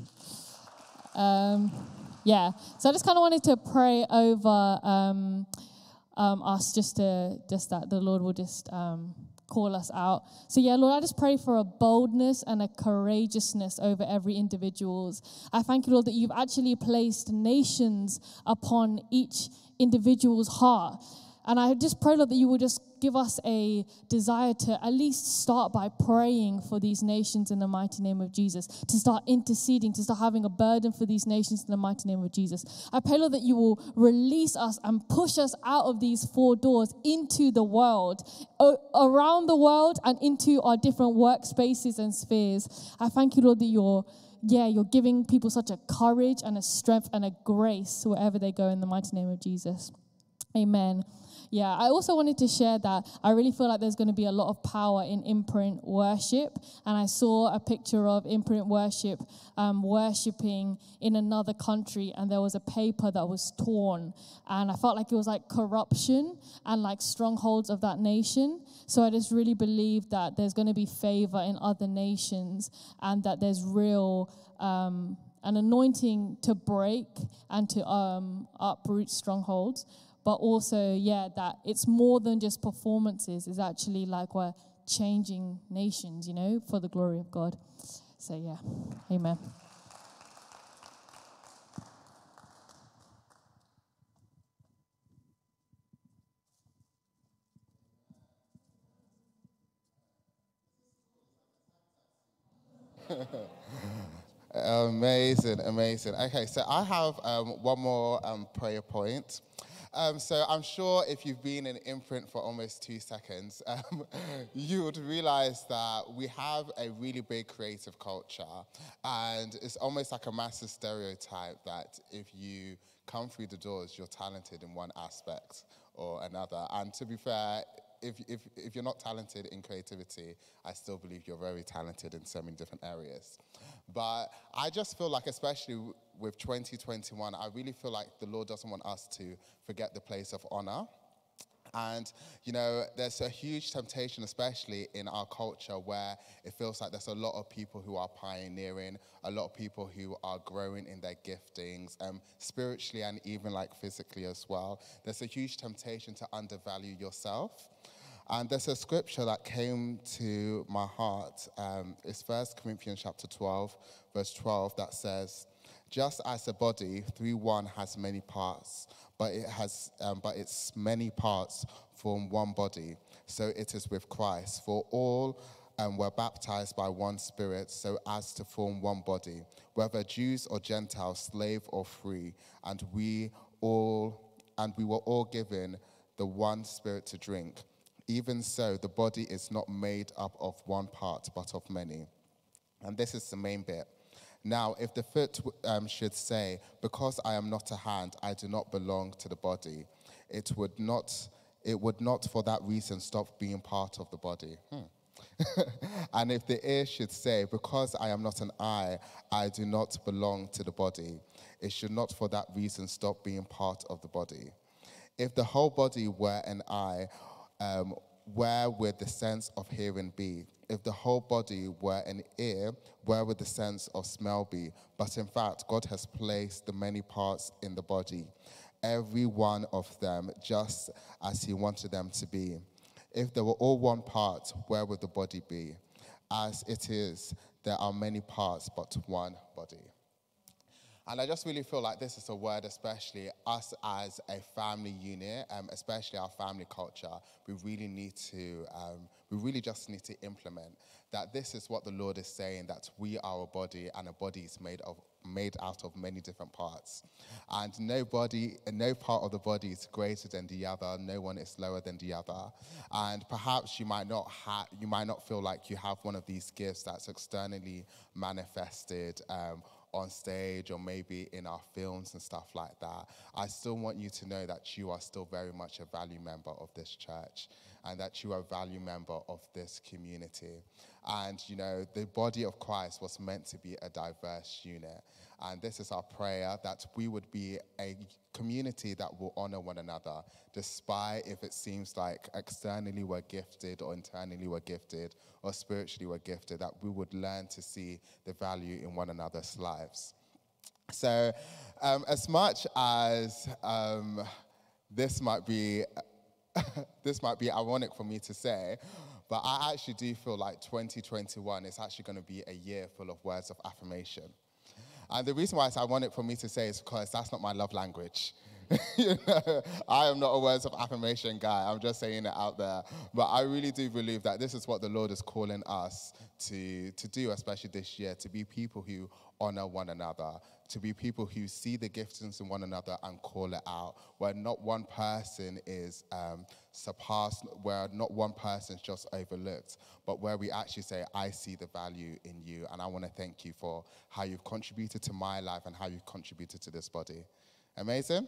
Um, yeah, so I just kind of wanted to pray over um, um, us, just to just that the Lord will just um, call us out. So yeah, Lord, I just pray for a boldness and a courageousness over every individual's. I thank you, Lord, that you've actually placed nations upon each individual's heart. And I just pray, Lord, that you will just give us a desire to at least start by praying for these nations in the mighty name of Jesus, to start interceding, to start having a burden for these nations in the mighty name of Jesus. I pray, Lord, that you will release us and push us out of these four doors into the world, o- around the world and into our different workspaces and spheres. I thank you, Lord, that you're Yeah, you're giving people such a courage and a strength and a grace wherever they go in the mighty name of Jesus. Amen. Yeah, I also wanted to share that I really feel like there's going to be a lot of power in Imprint Worship. And I saw a picture of Imprint Worship um, worshipping in another country, and there was a paper that was torn. And I felt like it was like corruption and like strongholds of that nation. So I just really believe that there's going to be favor in other nations, and that there's real um, an anointing to break and to um, uproot strongholds. But also, yeah, that it's more than just performances. It's actually like we're changing nations, you know, for the glory of God. So, yeah, amen. Amazing, amazing. Okay, so I have um, one more um, prayer point. Um, so I'm sure if you've been in Imprint for almost two seconds, um, you would realize that we have a really big creative culture, and it's almost like a massive stereotype that if you come through the doors, you're talented in one aspect or another. And to be fair, if, if, if you're not talented in creativity, I still believe you're very talented in so many different areas. But I just feel like, especially with twenty twenty-one, I really feel like the Lord doesn't want us to forget the place of honor. And, you know, there's a huge temptation, especially in our culture, where it feels like there's a lot of people who are pioneering, a lot of people who are growing in their giftings, um, spiritually and even like physically as well. There's a huge temptation to undervalue yourself. And there's a scripture that came to my heart. Um, it's First Corinthians chapter twelve, verse twelve, that says, "Just as a body through one has many parts, but it has, um, but its many parts form one body. So it is with Christ. For all um, were baptized by one Spirit, so as to form one body, whether Jews or Gentiles, slave or free, and we all, and we were all given the one Spirit to drink. Even so, the body is not made up of one part, but of many." And this is the main bit. "Now, if the foot um, should say, 'Because I am not a hand, I do not belong to the body,' it would not, it would not for that reason stop being part of the body. Hmm. And if the ear should say, 'Because I am not an eye, I do not belong to the body,' it should not for that reason stop being part of the body. If the whole body were an eye, um, where would the sense of hearing be? If the whole body were an ear, where would the sense of smell be? But in fact, God has placed the many parts in the body, every one of them just as he wanted them to be. If they were all one part, where would the body be? As it is, there are many parts, but one body. And I just really feel like this is a word, especially us as a family unit, um, especially our family culture, we really need to, um, we really just need to implement that this is what the Lord is saying, that we are a body, and a body is made of made out of many different parts. And no body, no part of the body is greater than the other. No one is lower than the other. And perhaps you might not have, you might not feel like you have one of these gifts that's externally manifested um, on stage or maybe in our films and stuff like that. I still want you to know that you are still very much a value member of this church, and that you are a value member of this community. And, you know, the body of Christ was meant to be a diverse unit. And this is our prayer, that we would be a community that will honor one another, despite if it seems like externally we're gifted or internally we're gifted or spiritually we're gifted, that we would learn to see the value in one another's lives. So um, as much as um, this might be this might be ironic for me to say, but I actually do feel like twenty twenty-one is actually going to be a year full of words of affirmation. And the reason why it's ironic for me to say is because that's not my love language. You know, I am not a words of affirmation guy. I'm just saying it out there. But I really do believe that this is what the Lord is calling us to, to do, especially this year, to be people who honor one another, to be people who see the giftings in one another and call it out, where not one person is um, surpassed, where not one person is just overlooked, but where we actually say, I see the value in you, and I want to thank you for how you've contributed to my life and how you've contributed to this body. Amazing?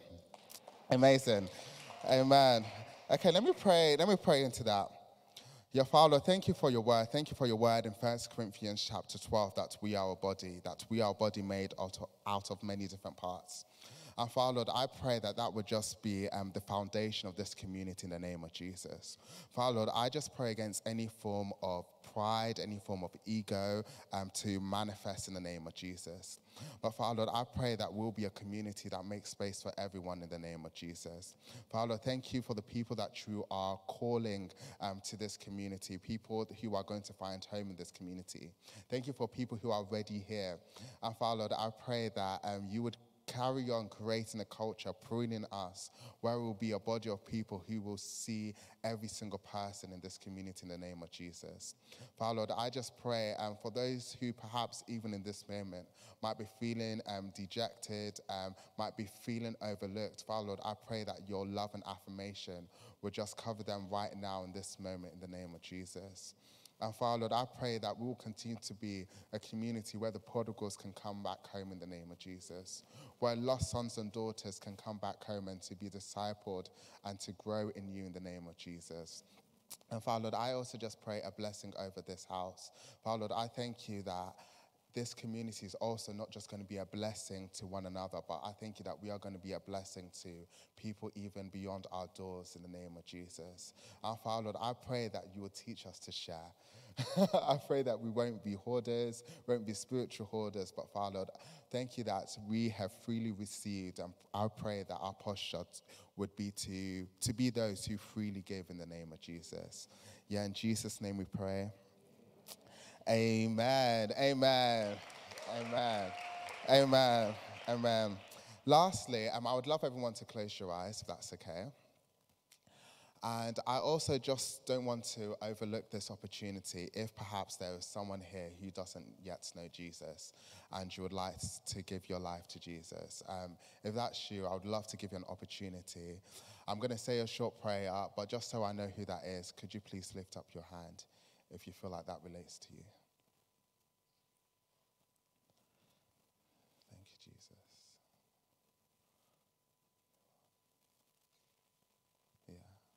Amazing. Amen. Okay, let me pray. Let me pray into that. Yeah, Father, thank you for your word. Thank you for your word in First Corinthians chapter twelve, that we are a body, that we are a body made out of, out of many different parts. And Father, Lord, I pray that that would just be um, the foundation of this community in the name of Jesus. Father, Lord, I just pray against any form of pride, any form of ego um, to manifest in the name of Jesus. But Father, Lord, I pray that we'll be a community that makes space for everyone in the name of Jesus. Father, Lord, thank you for the people that you are calling um, to this community, people who are going to find home in this community. Thank you for people who are already here. And Father, Lord, I pray that um, you would carry on creating a culture, pruning us, where we will be a body of people who will see every single person in this community in the name of Jesus. Father, Lord, I just pray um, for those who perhaps even in this moment might be feeling um, dejected, um, might be feeling overlooked. Father, Lord, I pray that your love and affirmation will just cover them right now in this moment in the name of Jesus. And Father, Lord, I pray that we will continue to be a community where the prodigals can come back home in the name of Jesus, where lost sons and daughters can come back home and to be discipled and to grow in you in the name of Jesus. And Father, Lord, I also just pray a blessing over this house. Father, Lord, I thank you that this community is also not just going to be a blessing to one another, but I thank you that we are going to be a blessing to people even beyond our doors in the name of Jesus. And Father, Lord, I pray that you will teach us to share. I pray that we won't be hoarders, won't be spiritual hoarders, but Father, Lord, thank you that we have freely received, and I pray that our posture would be to, to be those who freely give in the name of Jesus. Yeah, in Jesus' name we pray. Amen, amen, amen, amen, amen. Lastly, um, I would love everyone to close your eyes, if that's okay. And I also just don't want to overlook this opportunity if perhaps there is someone here who doesn't yet know Jesus and you would like to give your life to Jesus. Um, if that's you, I would love to give you an opportunity. I'm going to say a short prayer, but just so I know who that is, could you please lift up your hand if you feel like that relates to you? Thank you, Jesus. Yeah.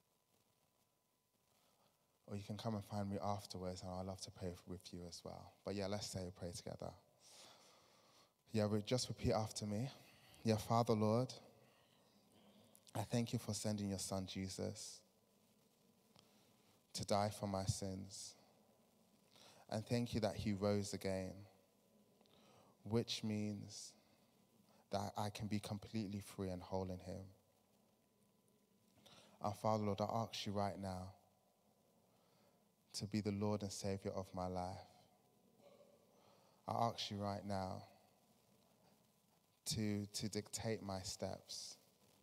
Or you can come and find me afterwards, and I'd love to pray with you as well. But yeah, let's say a prayer together. Yeah, just repeat after me. Yeah, Father, Lord, I thank you for sending your son, Jesus, to die for my sins. And thank you that he rose again, which means that I can be completely free and whole in him. And Father, Lord, I ask you right now to be the Lord and Savior of my life. I ask you right now to, to dictate my steps.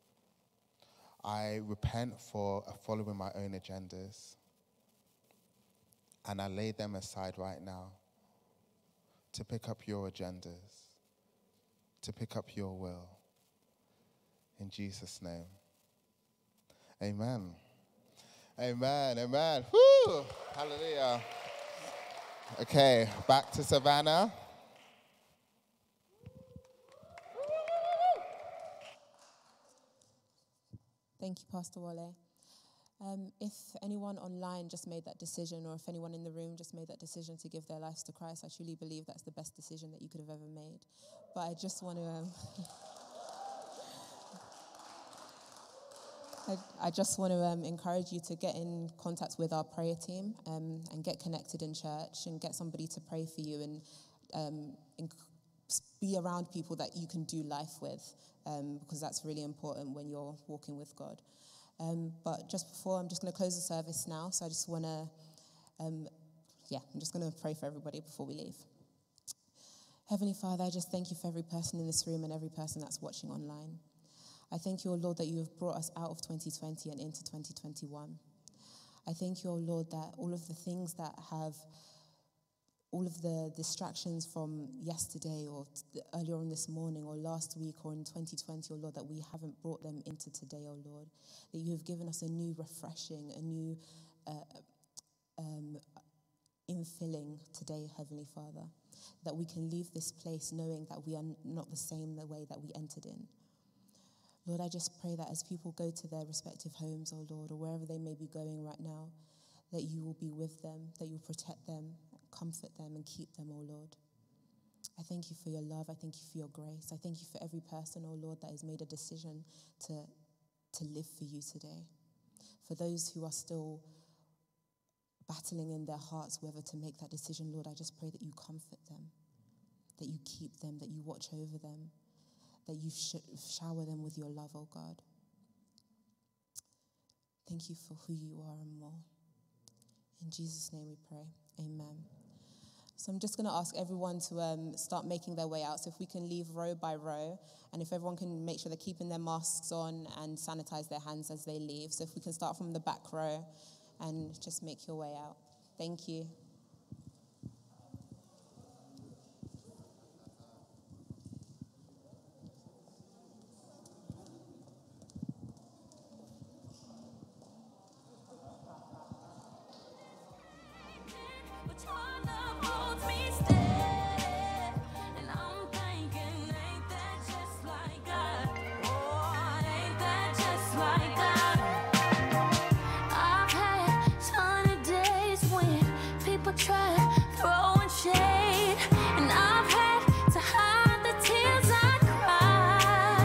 I repent for following my own agendas, and I lay them aside right now to pick up your agendas, to pick up your will. In Jesus' name. Amen. Amen. Amen. Woo! Hallelujah. Okay, back to Savannah. Thank you, Pastor Wale. Um, if anyone online just made that decision, or if anyone in the room just made that decision to give their lives to Christ, I truly believe that's the best decision that you could have ever made. But I just want to... Um, I, I just want to um, encourage you to get in contact with our prayer team um, and get connected in church and get somebody to pray for you and, um, and be around people that you can do life with, um, because that's really important when you're walking with God. Um, but just before, I'm just going to close the service now, so I just want to, um, yeah, I'm just going to pray for everybody before we leave. Heavenly Father, I just thank you for every person in this room and every person that's watching online. I thank you, O Lord, that you have brought us out of twenty twenty and into twenty twenty-one. I thank you, O Lord, that all of the things that have, all of the distractions from yesterday or t- earlier on this morning or last week or in twenty twenty, O Lord, that we haven't brought them into today, O Lord. That you have given us a new refreshing, a new uh, um, infilling today, Heavenly Father. That we can leave this place knowing that we are not the same the way that we entered in. Lord, I just pray that as people go to their respective homes, oh Lord, or wherever they may be going right now, that you will be with them, that you will protect them, comfort them, and keep them, oh Lord. I thank you for your love. I thank you for your grace. I thank you for every person, oh Lord, that has made a decision to, to live for you today. For those who are still battling in their hearts whether to make that decision, Lord, I just pray that you comfort them, that you keep them, that you watch over them, that you sh- shower them with your love, oh God. Thank you for who you are and more. In Jesus' name we pray. Amen. So I'm just going to ask everyone to um, start making their way out. So if we can leave row by row, and if everyone can make sure they're keeping their masks on and sanitize their hands as they leave. So if we can start from the back row and just make your way out. Thank you.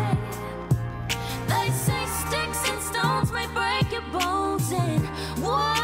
What?